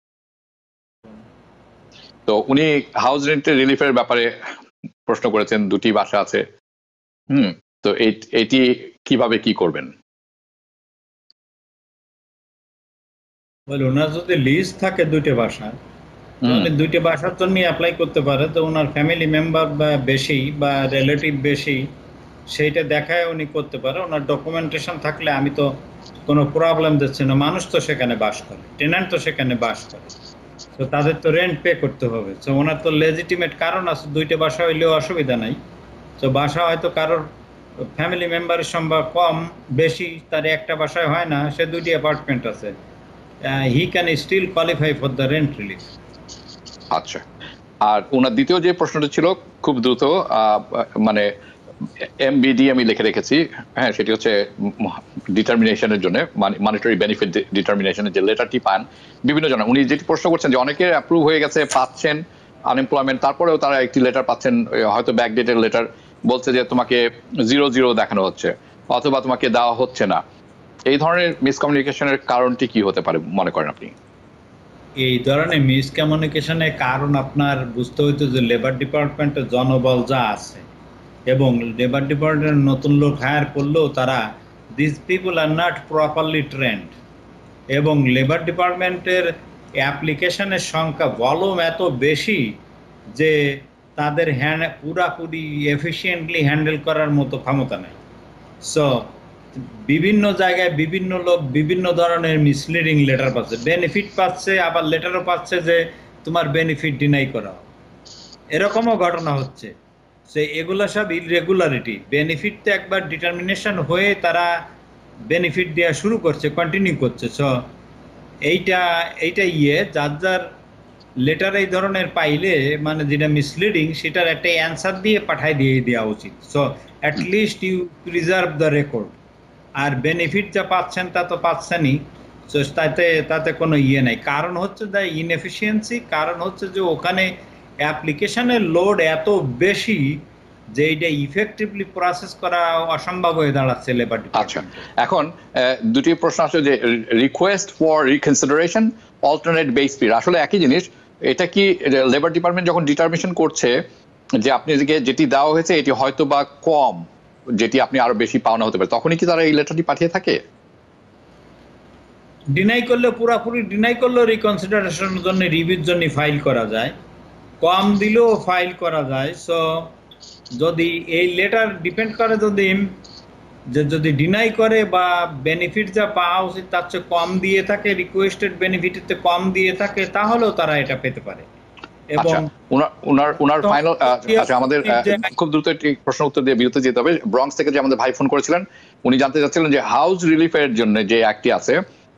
তো উনি হাউস রেন্টের রিলিফের ব্যাপারে প্রশ্ন করেছেন, দুটি বাসা আছে। হুম তো এটি কিভাবে কি করবেন? ওনার যদি লিজ থাকে দুইটা বাসা, তাহলে দুইটা বাসার জন্য অ্যাপ্লাই করতে পারে। তো ওনার ফ্যামিলি মেম্বার বা বেশি বা রিলেটিভ বেশি, সেইটা দেখায় উনি করতে পারে। ওনার ডকুমেন্টেশন থাকলে আমি তো কোনো প্রবলেম দিচ্ছি না। মানুষ তো সেখানে বাস করে, টেনান্ট তো সেখানে বাস করে, তো তাদের তো রেন্ট পে করতে হবে। তো ওনার তো লেজিটিমেট কারণ আছে, দুইটা বাসা হইলেও অসুবিধা নাই। তো বাসা হয়তো কারোর ফ্যামিলি মেম্বারের সংখ্যা কম বেশি, তার একটা বাসায় হয় না, সে দুইটি অ্যাপার্টমেন্ট আছে, he can still qualify for the rent relief. আচ্ছা, আর ওনার দ্বিতীয় যে প্রশ্নটা ছিল খুব দ্রুত, মানে এমবিডি আমি লিখে রেখেছি, হ্যাঁ, সেটি হচ্ছে ডিটারমিনেশনের জন্য, মনিটারি বেনিফিট ডিটারমিনেশনের যে লেটারটি পান বিভিন্ন জন। উনি যেটি প্রশ্ন করছেন যে অনেকে অ্যাপ্রুভ হয়ে গেছে, পাচ্ছেন আনএমপ্লয়মেন্ট, তারপরেও তারা একটি লেটার পাচ্ছেন, হয়তো ব্যাকডেটের লেটার, বলছে যে তোমাকে জিরো জিরো দেখানো হচ্ছে অথবা তোমাকে দেওয়া হচ্ছে না। এই ধরনের মিসকমিউনিকেশনের কারণটি কি হতে পারে মনে করেন আপনি? এই ধরনের মিসকমিউনিকেশনের কারণ আপনার বুঝতে হইতো যে লেবার ডিপার্টমেন্টের জনবল যা আছে এবং লেবার ডিপার্টমেন্টের নতুন লোক হায়ার করলেও তারা this people are not properly trained, এবং লেবার ডিপার্টমেন্টের অ্যাপ্লিকেশনের সংখ্যা ভলিউম এত বেশি যে তাদের হ্যান্ড পুরাপুরি এফিসিয়েন্টলি হ্যান্ডেল করার মতো ক্ষমতা নেই। সো বিভিন্ন জায়গায় বিভিন্ন লোক বিভিন্ন ধরনের মিসলিডিং লেটার পাচ্ছে, বেনিফিট পাচ্ছে, আবার লেটারও পাচ্ছে যে তোমার বেনিফিট ডিনাই করা, এরকমও ঘটনা হচ্ছে। সে এগুলো সব ইরেগুলারিটি। বেনিফিট তো একবার ডিটারমিনেশন হয়ে তারা বেনিফিট দেওয়া শুরু করছে, কন্টিনিউ করছে। সো এইটা এইটা ইয়ে যার যার লেটার এই ধরনের পাইলে, মানে যেটা মিসলিডিং, সেটার একটা অ্যান্সার দিয়ে পাঠাই দিয়ে দেওয়া উচিত। So at least you preserve the record. আর বেনিফিট যা পাচ্ছেন তা তো পাচ্ছেনই, তো তাতে তাতে কোনো ইয়ে নাই। কারণ হচ্ছে দ্য ইনএফিসিয়েন্সি, কারণ হচ্ছে যে ওখানে অ্যাপ্লিকেশনের লোড এত বেশি যে এইটা ইফেক্টিভলি প্রসেস করা অসম্ভব হয়ে দাঁড়াচ্ছে লেবার ডিপার্টমেন্ট। আচ্ছা, এখন দুটি প্রশ্ন আসলে যে request for reconsideration, alternate base pay, আসলে একই জিনিস। এটা কি লেবার ডিপার্টমেন্ট যখন ডিটারমিনেশন করছে যে আপনি যেটি দেওয়া হয়েছে এটি হয়তো বা কম, যেটি আপনি আরো বেশি পাওনা হতে পারে, তখনই কি তারা এই লেটারটি পাঠিয়ে থাকে? ডিনাই করলে পুরাপুরি ডিনাই করলেও রিকনসিডারেশনের জন্য রিভিউর জন্য ফাইল করা যায়, কম দিলেও ফাইল করা যায়। সো যদি এই লেটার ডিপেন্ড করে যদি যে যদি ডিনাই করে বা বেনিফিট যা পাওয়া উচিত তার চেয়ে কম দিয়ে থাকে, রিকোয়েস্টেড বেনিফিটের কম দিয়ে থাকে, তাহলেও তারা এটা পেতে পারে। এবং ওনার ওনার ফাইনাল আচ্ছা আমাদের খুব দ্রুত একটি প্রশ্ন উত্তর দিয়ে বিরতি যেতে হবে। ব্রঙ্কস থেকে যে আমাদের ভাই ফোন করেছিলেন উনি জানতে চাচ্ছিলেন যে হাউস রিলিফের জন্য যে অ্যাক্টটি আছে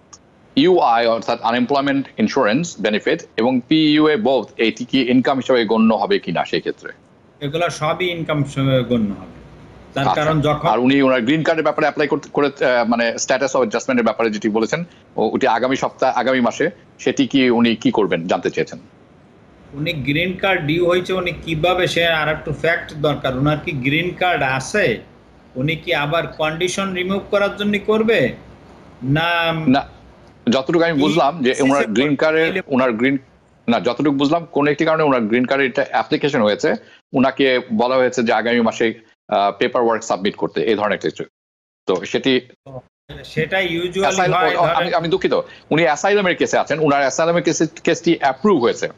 ইউআই অর্থাৎ আনএমপ্লয়মেন্ট ইন্স্যুরেন্স বেনিফিট এবং পিইউএ বোথ এটি কি ইনকাম হিসেবে গণ্য হবে কিনা সেই ক্ষেত্রে? এগুলো সবই ইনকাম হিসেবে গণ্য হবে। তার কারণ যখন আর উনি ওনার গ্রিন কার্ডের ব্যাপারে অ্যাপ্লাই করে মানে স্ট্যাটাস অফ অ্যাডজাস্টমেন্টের ব্যাপারে যেটি বলেছেন ওটি আগামী সপ্তাহ আগামী মাসে, সেটি কি উনি কি করবেন জানতে চেয়েছেন। উনি গ্রিন কার্ড ডিউ হয়েছে, উনি কিভাবে, সে আর একটু ফ্যাক্ট দরকার। ওনার কি গ্রিন কার্ড আছে? উনি কি আবার কন্ডিশন রিমুভ করার জন্য করবে না? না, যতটুকু আমি বুঝলাম যে ওনার গ্রিন কার্ডের ওনার গ্রিন না যতটুকু বুঝলাম কোন একটি কারণে ওনার গ্রিন কার্ডের এটা অ্যাপ্লিকেশন হয়েছে, ওনাকে বলা হয়েছে যে আগামী মাসে পেপার ওয়ার্ক সাবমিট করতে, এই ধরনের কিছু। তো সেটি সেটা ইউজুয়ালি হয়। আমি আমি দুঃখিত, উনি অ্যাসাইলামের কেসে আছেন, ওনার অ্যাসাইলামের কেসে কেসটি অ্যাপ্রুভ হয়েছে।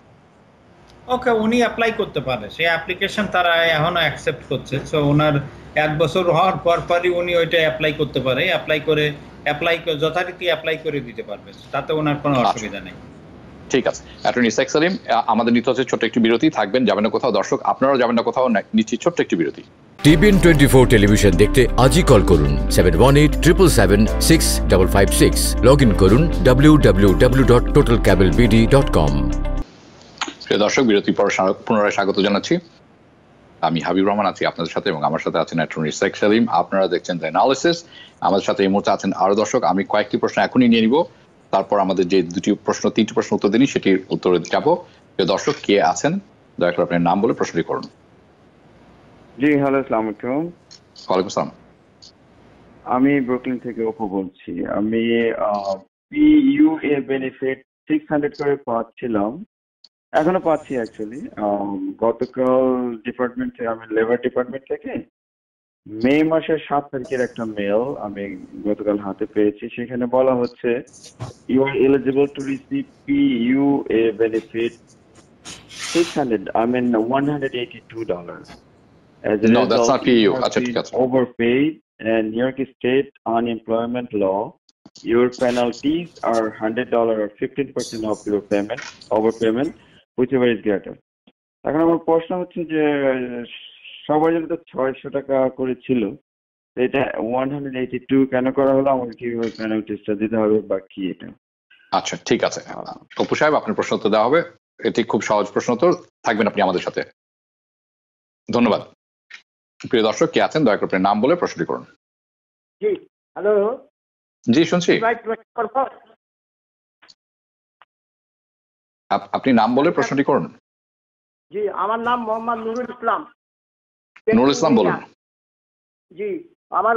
ওকে, উনি অ্যাপ্লাই করতে পারে, সেই অ্যাপ্লিকেশন তারা এখনো অ্যাকসেপ্ট করছে। সো ওনার এক বছর হওয়ার পর পরই উনি ওইটা অ্যাপ্লাই করতে পারে, অ্যাপ্লাই করে অ্যাপ্লাই যথারীতি অ্যাপ্লাই করে দিতে পারবে, তাতে ওনার কোনো অসুবিধা নেই। ঠিক আছে, অ্যাটর্নি শেখ সেলিম, আমাদের নিতে হচ্ছে ছোট্ট একটি বিরতি, থাকবেন, যাবেন না কোথাও, দর্শক আপনারাও যাবেন না কোথাও, নিচ্ছি ছোট্ট একটি বিরতি। টিবিএন টোয়েন্টি ফোর টেলিভিশন দেখতে আজই কল করুন seven one eight triple seven six double five six. Log in করুন W W W dot total cable BD dot com. প্রিয় দর্শক, বিরতির পর পুনরায় স্বাগত জানাচ্ছি। আমি হাবিবুর রহমান আছি আপনাদের সাথে এবং আমার সাথে আছেন অ্যাটর্নি শেখ সেলিম। আপনারা দেখছেন দ্য অ্যানালিসিস। আমাদের সাথে এই মুহূর্তে আছেন আরো দর্শক। আমি কয়েকটি প্রশ্ন এখনই নিয়ে নিব, তারপর আমাদের যে দুটি প্রশ্ন তিনটি প্রশ্ন উত্তর দিনই সেটির উত্তরে যাবো। প্রিয় দর্শক, কে আছেন দয়া করে আপনার নাম বলে প্রশ্নটি করুন। জি হ্যালো, আসসালামু আলাইকুম। ওয়ালাইকুম আসসালাম। আমি ব্রুকলিন থেকে অপু বলছি। আমি পিইউএ বেনিফিট সিক্স হান্ড্রেড করে পাচ্ছিলাম, এখনো পাচ্ছি অ্যাকচুয়ালি। গতকাল ডিপার্টমেন্ট থেকে, আমি লেবার ডিপার্টমেন্ট থেকে মে মাসের সাত তারিখের একটা মেল আমি গতকাল হাতে পেয়েছি। সেখানে বলা হচ্ছে you are eligible to receive PUA benefit six hundred, I mean one hundred eighty two dollar. As a no, result, that's not P E U. That's overpaid, and New York State unemployment law, your penalties are one hundred dollars or fifteen percent of your payment, overpayment, whichever is greater. এখন আমার প্রশ্ন হচ্ছে যে সবার জন্য তো ছয়শো টাকা করে ছিল, এটা ওয়ান হান্ড্রেড এইটি টু কেন করা হলো? আমাকে কিভাবে পেনাল্টিসটা দিতে হবে বা কি এটা? আচ্ছা, ঠিক আছে অপু সাহেব, আপনার প্রশ্ন উত্তর দেওয়া হবে। এটি খুব সহজ প্রশ্ন উত্তর, থাকবেন আপনি আমাদের সাথে। ধন্যবাদ। প্রিয় দর্শক, কে আছেন দয়া করে আপনার নাম বলে প্রশ্নটি করুন। জি হ্যালো। জি শুনছি, আপনি নাম বলে প্রশ্নটি করুন। জি, আমার নাম মোহাম্মদ নুরুল ইসলাম। নুরুল ইসলাম বলুন। জি, আমার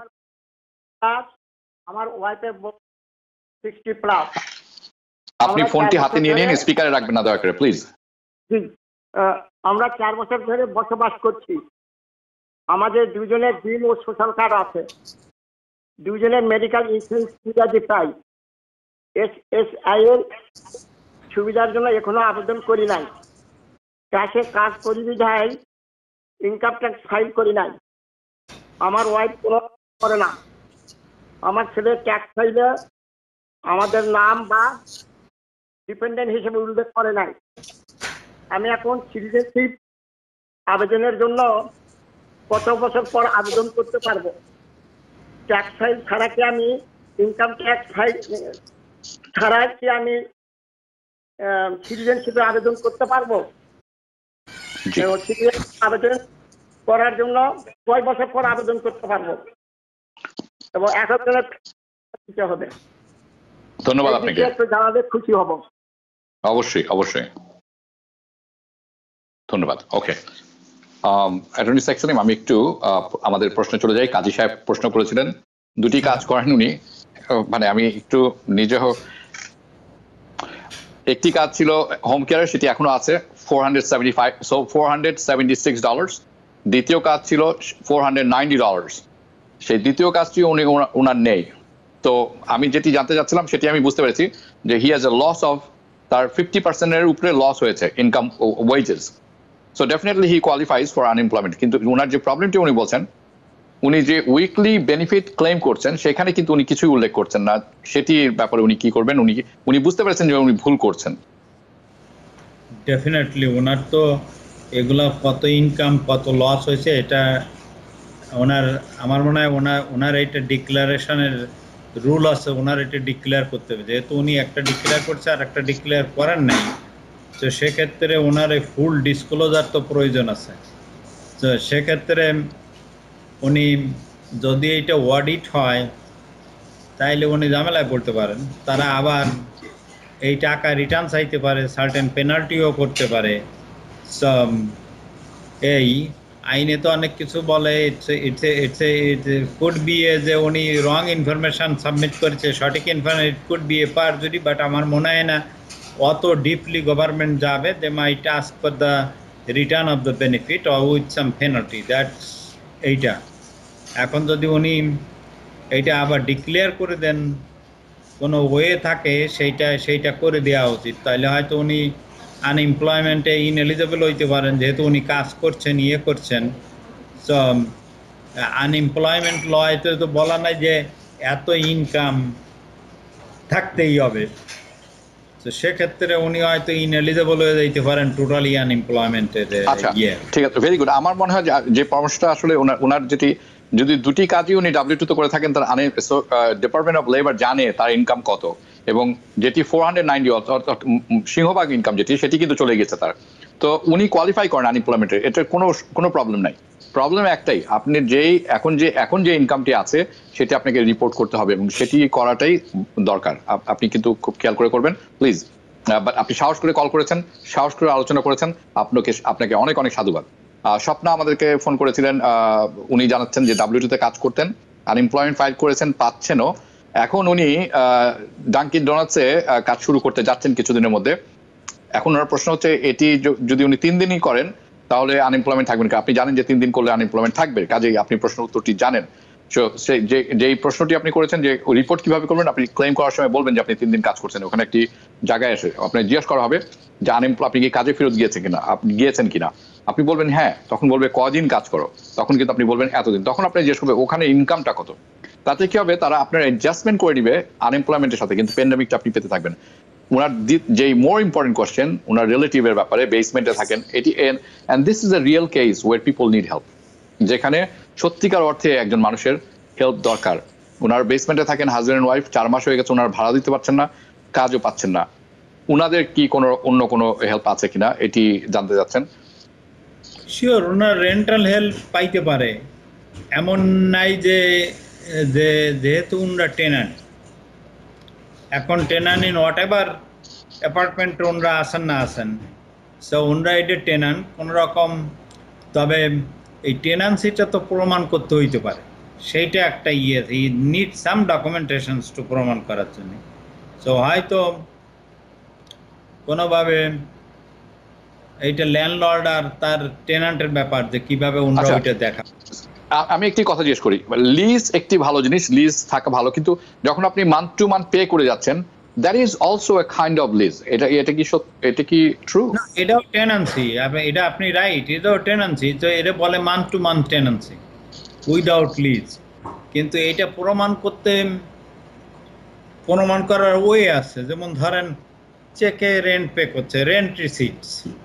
আমার ওয়াইফের সিক্সটি প্লাস। আপনি ফোনটি হাতে নিয়ে নিন, স্পিকারে রাখবেন না দয়া করে প্লিজ। জি, আমরা চার বছর ধরে বসবাস করছি। আমাদের দুজনের বিল ও সোশ্যাল কার্ড আছে, দুজনের মেডিকেল ইন্স্যুরেন্স সুবিধা পাই। এস এস আই এর সুবিধার জন্য এখনো আবেদন করি নাই। ট্যাক্সে কাজ করি বিধায় ইনকাম ট্যাক্স ফাইল করি নাই। আমার ওয়াইফ কোনো করে না। আমার ছেলে ট্যাক্স ফাইলে আমাদের নাম বা ডিপেন্ডেন্ট হিসেবে উল্লেখ করে নাই। আমি এখন সিটিজেনশিপ আবেদনের জন্য কত বছর পর আবেদন করতে পারবো? ট্যাক্স ফাইল ছাড়া কি আমি ইনকাম ট্যাক্স ফাইল ছাড়া কি আমি সিটিজেনশিপে আবেদন করতে পারবো? আবেদন করার জন্য কয় বছর পর আবেদন করতে পারবো এবং এখন দিতে হবে? ধন্যবাদ আপনাকে, একটু জানালে খুশি হব। অবশ্যই অবশ্যই, ধন্যবাদ। ওকে, অ্যাটর্নি শেখ সেলিম, আমি একটু আমাদের প্রশ্নে চলে যাই। কাজী সাহেব প্রশ্ন করেছিলেন, দুটি কাজ করেন উনি, মানে আমি একটু নিজে একটি কাজ ছিল হোম কেয়ারের, সেটি এখনো আছে four hundred seventy five so four hundred seventy six dollars. দ্বিতীয় কাজ ছিল ফোর হান্ড্রেড নাইনটি ডলার্স, সেই দ্বিতীয় কাজটি উনি ওনার নেই। তো আমি যেটি জানতে চাচ্ছিলাম সেটি আমি বুঝতে পেরেছি যে he has a loss of, তার ফিফটি পার্সেন্টের উপরে লস হয়েছে income wages. So definitely he qualifies for unemployment. কিন্তু ওনার যে প্রবলেমটি উনি বলছেন, উনি যে উইকলি বেনিফিট ক্লেম করছেন সেখানে কিন্তু উনি কিছুই উল্লেখ করছেন না, সেটির ব্যাপারে উনি কি করবেন? উনি উনি বুঝতে পেরেছেন যে উনি ভুল করছেন। ডেফিনেটলি ওনার তো এগুলা কত ইনকাম কত লস হয়েছে এটা ওনার, আমার মনে হয় ওনার ওনার এইটা ডিক্লারেশনের রুল আছে, ওনার এটা ডিক্লেয়ার করতে হবে। যেহেতু উনি একটা ডিক্লেয়ার করছে আর একটা ডিক্লেয়ার করেন নাই, তো সেক্ষেত্রে ওনার এই ফুল ডিসক্লোজার তো প্রয়োজন আছে। তো সেক্ষেত্রে উনি যদি এইটা অডিট হয় তাইলে উনি ঝামেলায় পড়তে পারেন। তারা আবার এই টাকা রিটার্ন চাইতে পারে, সার্টেন পেনাল্টিও করতে পারে। এই আইনে তো অনেক কিছু বলে, it's it's it's it could be a যে উনি রং ইনফরমেশান সাবমিট করেছে, সঠিক information, it could be a perjury. But আমার মনে হয় না অত ডিপলি গভর্নমেন্ট যাবে। They might ask for the return of the benefit or with some penalty, that's এইটা। এখন যদি উনি এইটা আবার ডিক্লেয়ার করে দেন, কোনো ওয়ে থাকে সেইটা সেইটা করে দেওয়া উচিত, তাহলে হয়তো উনি আনএমপ্লয়মেন্টে ইনএলিজিবল হইতে পারেন, যেহেতু উনি কাজ করছেন, ইয়ে করছেন। সো আনএমপ্লয়মেন্ট লয়তে তো বলা নাই যে এত ইনকাম থাকতেই হবে। তো সেক্ষেত্রে উনি হয়তো ইনএলিজিবল হয়ে যেতে পারেন টোটালি আনএমপ্লয়মেন্টের ইয়ে। ঠিক আছে, ভেরি গুড। আমার মনে হয় যে পরামর্শটা আসলে ওনার ওনার যেটি, যদি দুটি কাজই উনি ডাব্লিউ টু তে করে থাকেন, তার আনে ডিপার্টমেন্ট অফ লেবার জানে তার ইনকাম কত, এবং যেটি ফোর হান্ড্রেড নাইনটি অর্থাৎ সিংহভাগ ইনকাম যেটি, সেটি কিন্তু চলে গেছে তার। তো উনি কোয়ালিফাই করেন আনএমপ্লয়মেন্টের, এটার কোনো কোনো প্রবলেম নাই। প্রবলেম একটাই, আপনি যেই এখন যে এখন যে ইনকামটি আছে সেটি আপনাকে রিপোর্ট করতে হবে, এবং সেটি করাটাই দরকার। আপনি কিন্তু খুব খেয়াল করে করবেন প্লিজ। বাট আপনি সাহস করে কল করেছেন, সাহস করে আলোচনা করেছেন, আপনাকে আপনাকে অনেক অনেক সাধুবাদ। স্বপ্না আমাদেরকে ফোন করেছিলেন, উনি জানাচ্ছেন যে ডাব্লিউ টু তে কাজ করতেন, আনএমপ্লয়মেন্ট ফাইল করেছেন, পাচ্ছেনও। এখন উনি ডাঙ্কিন ডোনাটসে কাজ শুরু করতে যাচ্ছেন কিছুদিনের মধ্যে। এখন ওনার প্রশ্ন হচ্ছে, এটি যদি উনি তিন দিনই করেন তাহলে আনএমপ্লয়মেন্ট থাকবেন কি? আপনি জানেন যে তিন দিন করলে আনএমপ্লয়মেন্ট থাকবে, কাজেই আপনি প্রশ্ন উত্তরটি জানেন। সেই যে যেই প্রশ্নটি আপনি করেছেন যে রিপোর্ট কিভাবে করবেন, আপনি ক্লেম করার সময় বলবেন যে আপনি তিন দিন কাজ করছেন। ওখানে একটি জায়গায় এসে আপনার জিজ্ঞেস করা হবে যে আনএমপ্লয় আপনি কি কাজে ফেরত গিয়েছেন কিনা, আপনি গিয়েছেন কিনা। আপনি বলবেন হ্যাঁ, তখন বলবে কদিন কাজ করো, তখন কিন্তু আপনি বলবেন এতদিন। তখন আপনি জিজ্ঞেস করবে ওখানে ইনকামটা কত। তাতে কি হবে, তারা আপনার অ্যাডজাস্টমেন্ট করে দিবে আনএমপ্লয়মেন্টের সাথে, কিন্তু প্যান্ডেমিকটা আপনি পেতে থাকবেন। ওনার যেই মোর ইম্পর্টেন্ট কোয়েশ্চেন, ওনার রিলেটিভের ব্যাপারে, বেসমেন্টে থাকেন, এটি and this is a real case where people need help, যেখানে সত্যিকার অর্থে একজন মানুষের হেল্প দরকার। ওনার বেসমেন্টে থাকেন, হাজব্যান্ড এন্ড ওয়াইফ, চার মাস হয়ে গেছে, ওনার ভাড়া দিতে পারছেন না, কাজও পাচ্ছেন না। ওনাদের কি কোনো অন্য কোনো হেল্প আছে কিনা এটি জানতে যাচ্ছেন। শিওর, ওনার রেন্টাল হেল্প পাইতে পারে, এমন নাই যে যেহেতু ওনারা টেনান্ট, এখন tenant in whatever apartment ওনারা আসেন না আসেন, সো ওনারা এটা টেনান্ট কোনো রকম। তবে এই টেনান্সিটা তো প্রমাণ করতে হইতে পারে, সেইটা একটা ইয়ে, ই নিড সাম ডকুমেন্টেশনস টু প্রমাণ করার জন্য। সো হয়তো কোনোভাবে এইটা ল্যান্ডলর্ড আর তার টেনান্টের ব্যাপার, যে কিভাবে ওনারা ওইটা দেখা। আমি একটি কথা জিজ্ঞেস করি, লিজ একটি ভালো জিনিস, লিজ থাকা ভালো, কিন্তু যখন আপনি মান্থ টু মান্থ পে করে যাচ্ছেন, that is also a kind of lease. এটা এটা কি এটা কি ট্রু? না, এটাও টেনান্সি, এটা আপনি রাইট, এটাও টেনান্সি। তো এটা বলে month to month tenancy without lease. কিন্তু এটা প্রমাণ করতে, প্রমাণ করার ওয়ে আছে, যেমন ধরেন চেকে রেন্ট পে করছে, rent receipts,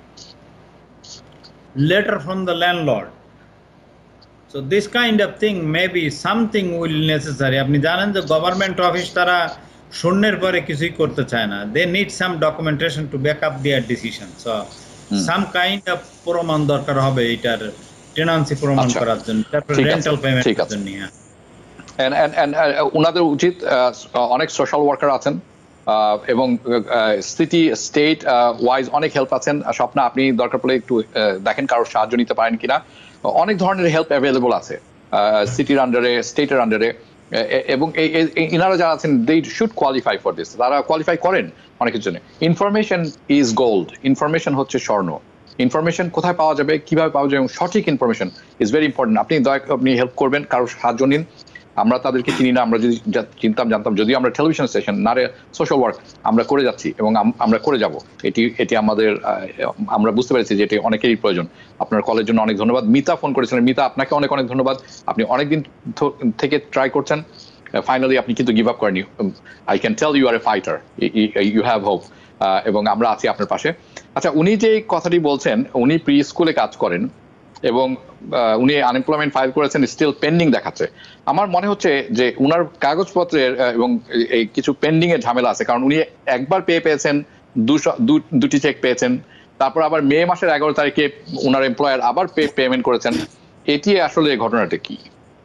letter from the landlord. So this kind of thing may be something will necessary. আপনি জানেন যে গভর্নমেন্ট অফিস তারা শূন্যের পরে কিছুই করতে চায় না, they need some documentation to back up their decision. So hmm. some kind of প্রমাণ দরকার হবে এটার টেনান্সি প্রমাণ করার জন্য, তারপর রেন্টাল পেমেন্টের জন্য। and and and ওনাদের উচিত, অনেক সোশ্যাল ওয়ার্কার আছেন এবং সিটি স্টেট ওয়াইজ অনেক হেল্প আছেন। স্বপ্না, আপনি দরকার পড়লে একটু দেখেন কারোর সাহায্য নিতে পারেন কিনা। অনেক ধরনের হেল্প অ্যাভেলেবল আছে সিটির আন্ডারে, স্টেটের আন্ডারে। এবং ইনারা যারা আছেন they should qualify for this, তারা কোয়ালিফাই করেন অনেকের জন্য। ইনফরমেশন ইজ গোল্ড, ইনফরমেশন হচ্ছে স্বর্ণ। ইনফরমেশন কোথায় পাওয়া যাবে, কিভাবে পাওয়া যাবে, এবং সঠিক ইনফরমেশন ইজ ভেরি ইম্পর্টেন্ট। আপনি দয়া আপনি হেল্প করবেন, কারোর সাহায্য নিন। আমরা তাদেরকে চিনি না, আমরা যদি চিনতাম জানতাম, যদিও আমরা টেলিভিশন স্টেশন না রে সোশ্যাল ওয়ার্ক আমরা করে যাচ্ছি এবং আমরা করে যাব, এটি এটি আমাদের আমরা বুঝতে পেরেছি যে এটি অনেকেরই প্রয়োজন। আপনার কলের জন্য অনেক ধন্যবাদ। মিতা ফোন করেছিলেন, মিতা আপনাকে অনেক অনেক ধন্যবাদ। আপনি অনেকদিন থেকে ট্রাই করছেন, ফাইনালি আপনি কিন্তু গিভ আপ করেনি। I can tell you are a fighter, you have hope, এবং আমরা আছি আপনার পাশে। আচ্ছা, উনি যে কথাটি বলছেন, উনি প্রি স্কুলে কাজ করেন এবং উনি আনএমপ্লয়মেন্ট ফাইল করেছেন, স্টিল পেন্ডিং দেখাচ্ছে। আমার মনে হচ্ছে যে উনার কাগজপত্রের এবং এই কিছু পেন্ডিং এর ঝামেলা আছে, কারণ উনি একবার পে পেয়েছেন, দুশো দুটি চেক পেয়েছেন, তারপর আবার মে মাসের এগারো তারিখে উনার এমপ্লয়ার আবার পে পেমেন্ট করেছেন। এটি আসলে ঘটনাটা কি?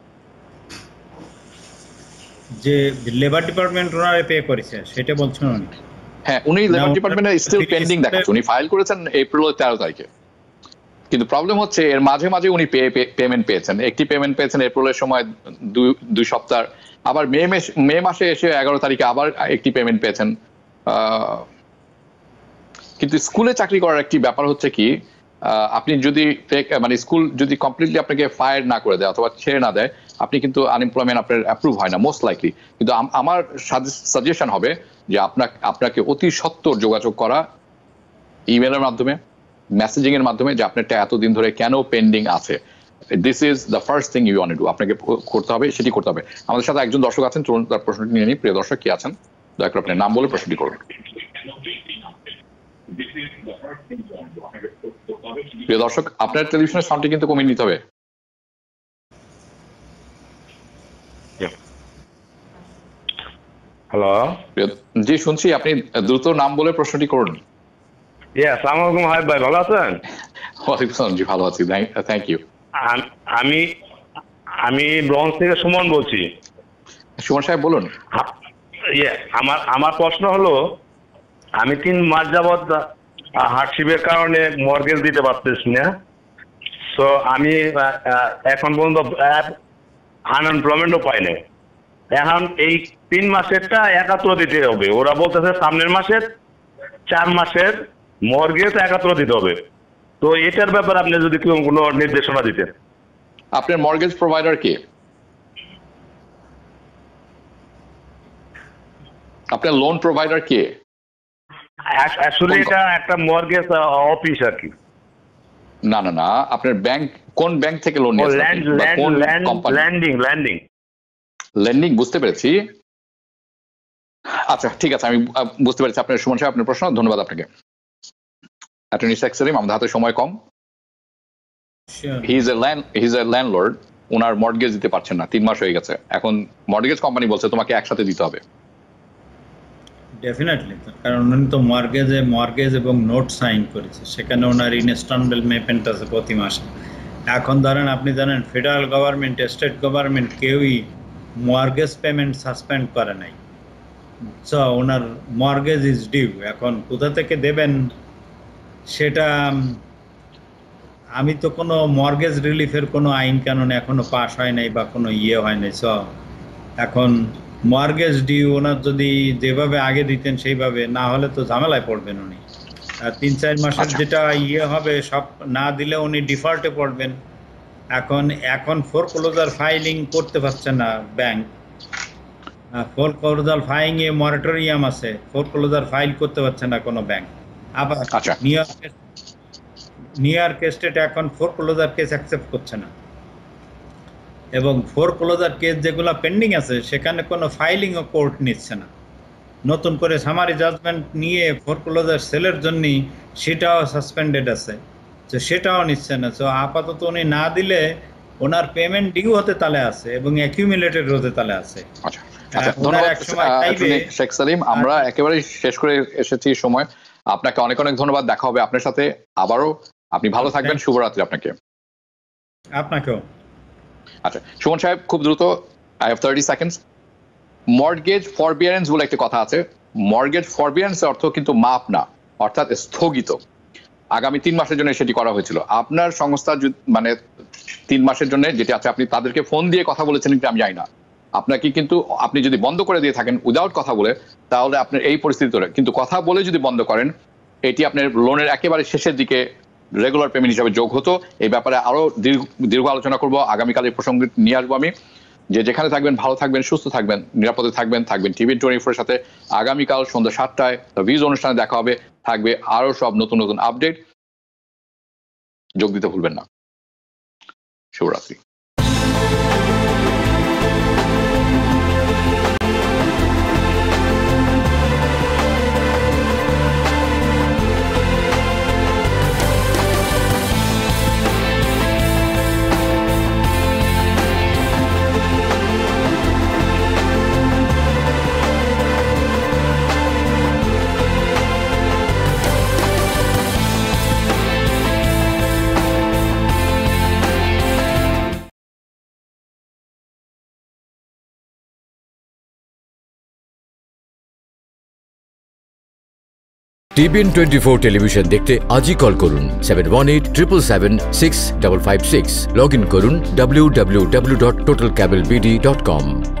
যে লেবার ডিপার্টমেন্ট ওনারে পে করেছে সেটা বলছেন উনি? হ্যাঁ, উনি লেবার ডিপার্টমেন্টে স্টিল পেন্ডিং দেখাচ্ছে। উনি ফাইল করেছেন এপ্রিলের তেরো তারিখে, কিন্তু প্রবলেম হচ্ছে এর মাঝে মাঝে উনি পেমেন্ট পেয়েছেন। একটি পেমেন্ট পেয়েছেন এপ্রিলের সময় দুই সপ্তাহ, আবার মে মে মাসে এসে এগারো তারিখে আবার একটি পেমেন্ট পেয়েছেন। কিন্তু স্কুলে চাকরি করার একটি ব্যাপার হচ্ছে কি, আপনি যদি মানে স্কুল যদি কমপ্লিটলি আপনাকে ফায়ার না করে দেয় অথবা ছেড়ে না দেয়, আপনি কিন্তু আনএমপ্লয়মেন্ট আপনার অ্যাপ্রুভ হয় না মোস্ট লাইকলি। কিন্তু আমার সাজেশন হবে যে আপনাকে আপনাকে অতি সত্বর যোগাযোগ করা ইমেলের মাধ্যমে, মেসেজিং এর মাধ্যমে, যে আপনারটা এতদিন ধরে কেন পেন্ডিং আছে। This is the first thing you want to do, আপনাকে করতে হবে, সেটি করতে হবে। আমাদের সাথে একজন দর্শক আছেন, চলুন তার প্রশ্নটি নিয়ে নিই। প্রিয় দর্শক, কি আছেন? দয়া করে আপনার নাম বলে প্রশ্নটি করুন। প্রিয় দর্শক, আপনার টেলিভিশনের সাউন্ডটি কিন্তু কমিয়ে নিতে হবে। হ্যালো, জি শুনছি, আপনি দ্রুত নাম বলে প্রশ্নটি করুন। আসসালামু আলাইকুম হাবিব ভাই, ভালো আছেন? ওয়ালাইকুম আসসালাম, জি ভালো আছি, থ্যাংক ইউ। আমি আমি ব্রঞ্জ থেকে সুমন বলছি। সুমন সাহেব বলুন। আমার আমার প্রশ্ন হলো, আমি তিন মাস যাবৎ হার্ডশিপের কারণে মর্গেজ দিতে পারতেছি না। তো আমি এখন পর্যন্ত আনএমপ্লয়মেন্টও পাই না। এখন এই তিন মাসেরটা একাত্তর দিতে হবে। ওরা বলতেছে সামনের মাসের চার মাসের মর্গেজ একাত্তর দিতে হবে। তো এটার ব্যাপারে আপনি যদি কোনো নির্দেশনা দিতেন। আপনার মর্গেজ প্রোভাইডার কে? আপনার লোন প্রোভাইডার কে? আসলে এটা একটা মর্গেজ অফিস আর কি। না না না, আপনার ব্যাংক কোন ব্যাংক থেকে লোন নিয়েছেন? ল্যান্ডিং ল্যান্ডিং ল্যান্ডিং বুঝতে পেরেছি। আচ্ছা ঠিক আছে, আমি বুঝতে পেরেছি আপনার সুমন সাহেব আপনার প্রশ্ন। ধন্যবাদ আপনাকে। অ্যাটর্নি শেখ সেলিম, আমাদের হাতে সময় কম। He is a land he is a landlord. ওনার মর্গেজ দিতে পারছেন না, তিন মাস হয়ে গেছে। এখন মর্গেজ কোম্পানি বলছে তোমাকে একসাথে দিতে হবে। ডেফিনেটলি, কারণ উনি তো মর্গেজে মর্গেজ এবং নোট সাইন করেছে, সেখানে ওনার ইনস্টলমেন্ট পেমেন্ট আছে প্রতি মাসে। এখন ধরেন আপনি জানেন ফেডারেল গভর্নমেন্ট, স্টেট গভর্নমেন্ট কেউই মর্গেজ পেমেন্ট সাসপেন্ড করে নাই। সো ওনার মর্গেজ ইজ ডিউ। এখন কোথা থেকে দেবেন সেটা, আমি তো কোনো মর্গেজ রিলিফের কোনো আইন কানুন এখনো পাস হয় নাই বা কোনো ইয়ে হয় নাই। সো এখন মর্গেজ ডিউ ওনার যদি যেভাবে আগে দিতেন সেইভাবে, না হলে তো ঝামেলায় পড়বেন উনি। আর তিন চার মাসের যেটা ইয়ে হবে সব না দিলে উনি ডিফল্টে পড়বেন। এখন এখন ফোরক্লোজার ফাইলিং করতে পারছে না ব্যাংক। ফোরক্লোজার ফাইলিং এ মরাটোরিয়াম আছে, ফোরক্লোজার ফাইল করতে পারছে না কোনো ব্যাংক। আবার New York New York state এখন ফোরক্লোজার কেস অ্যাকসেপ্ট করছে না, এবং ফোরক্লোজার কেস যেগুলো পেন্ডিং আছে সেখানে কোনো ফাইলিংও কোর্ট নিচ্ছে না। নতুন করে সামারি জাজমেন্ট নিয়ে ফোরক্লোজার সেলের জন্য সেটাও সাসপেন্ডেড আছে, তো সেটাও নিচ্ছে না। তো আপাতত উনি না দিলে ওনার পেমেন্ট ডিউ হতে তালে আছে এবং অ্যাকিউমুলেটেড হতে তালে আছে। শেখ সালিম, আমরা একেবারে শেষ করে এসেছি সময়। আপনাকে অনেক অনেক ধন্যবাদ। দেখা হবে আপনার সাথে আবারও। আপনি ভালো থাকবেন। শুভরাত্রি আপনাকে। আপনাকেও। আচ্ছা সুমন সাহেব, খুব দ্রুত, I have thirty seconds. Mortgage forbearance বলে একটা কথা আছে। মর্গেজ ফরবিয়ারেন্স অর্থ কিন্তু মাপ না, অর্থাৎ স্থগিত। আগামী তিন মাসের জন্য সেটি করা হয়েছিল। আপনার সংস্থা মানে তিন মাসের জন্য যেটি আছে, আপনি তাদেরকে ফোন দিয়ে কথা বলেছেন কিনা আমি জানি না, আপনাকে কিন্তু আপনি যদি বন্ধ করে দিয়ে থাকেন উইদাউট কথা বলে, তাহলে আপনার এই পরিস্থিতি ধরে, কিন্তু কথা বলে যদি বন্ধ করেন, এটি আপনার লোনের একেবারে শেষের দিকে রেগুলার পেমেন্ট হিসাবে যোগ হতো। এই ব্যাপারে আরো দীর্ঘ আলোচনা করবো, আগামীকাল এই প্রসঙ্গ নিয়ে আসবো আমি। যে যেখানে থাকবেন ভালো থাকবেন, সুস্থ থাকবেন, নিরাপদে থাকবেন, থাকবেন টিভি টোয়েন্টি ফোর এর সাথে। আগামীকাল সন্ধ্যা সাতটায় ভিজ অনুষ্ঠানে দেখা হবে, থাকবে আরো সব নতুন নতুন আপডেট। যোগ দিতে ভুলবেন না। শুভরাত্রি। টিবিএন টোয়েন্টি ফোর টেলিভিশন দেখতে আজই কল করুন seven one eight triple seven six double five six. Log in করুন W W W dot total cable BD dot কম।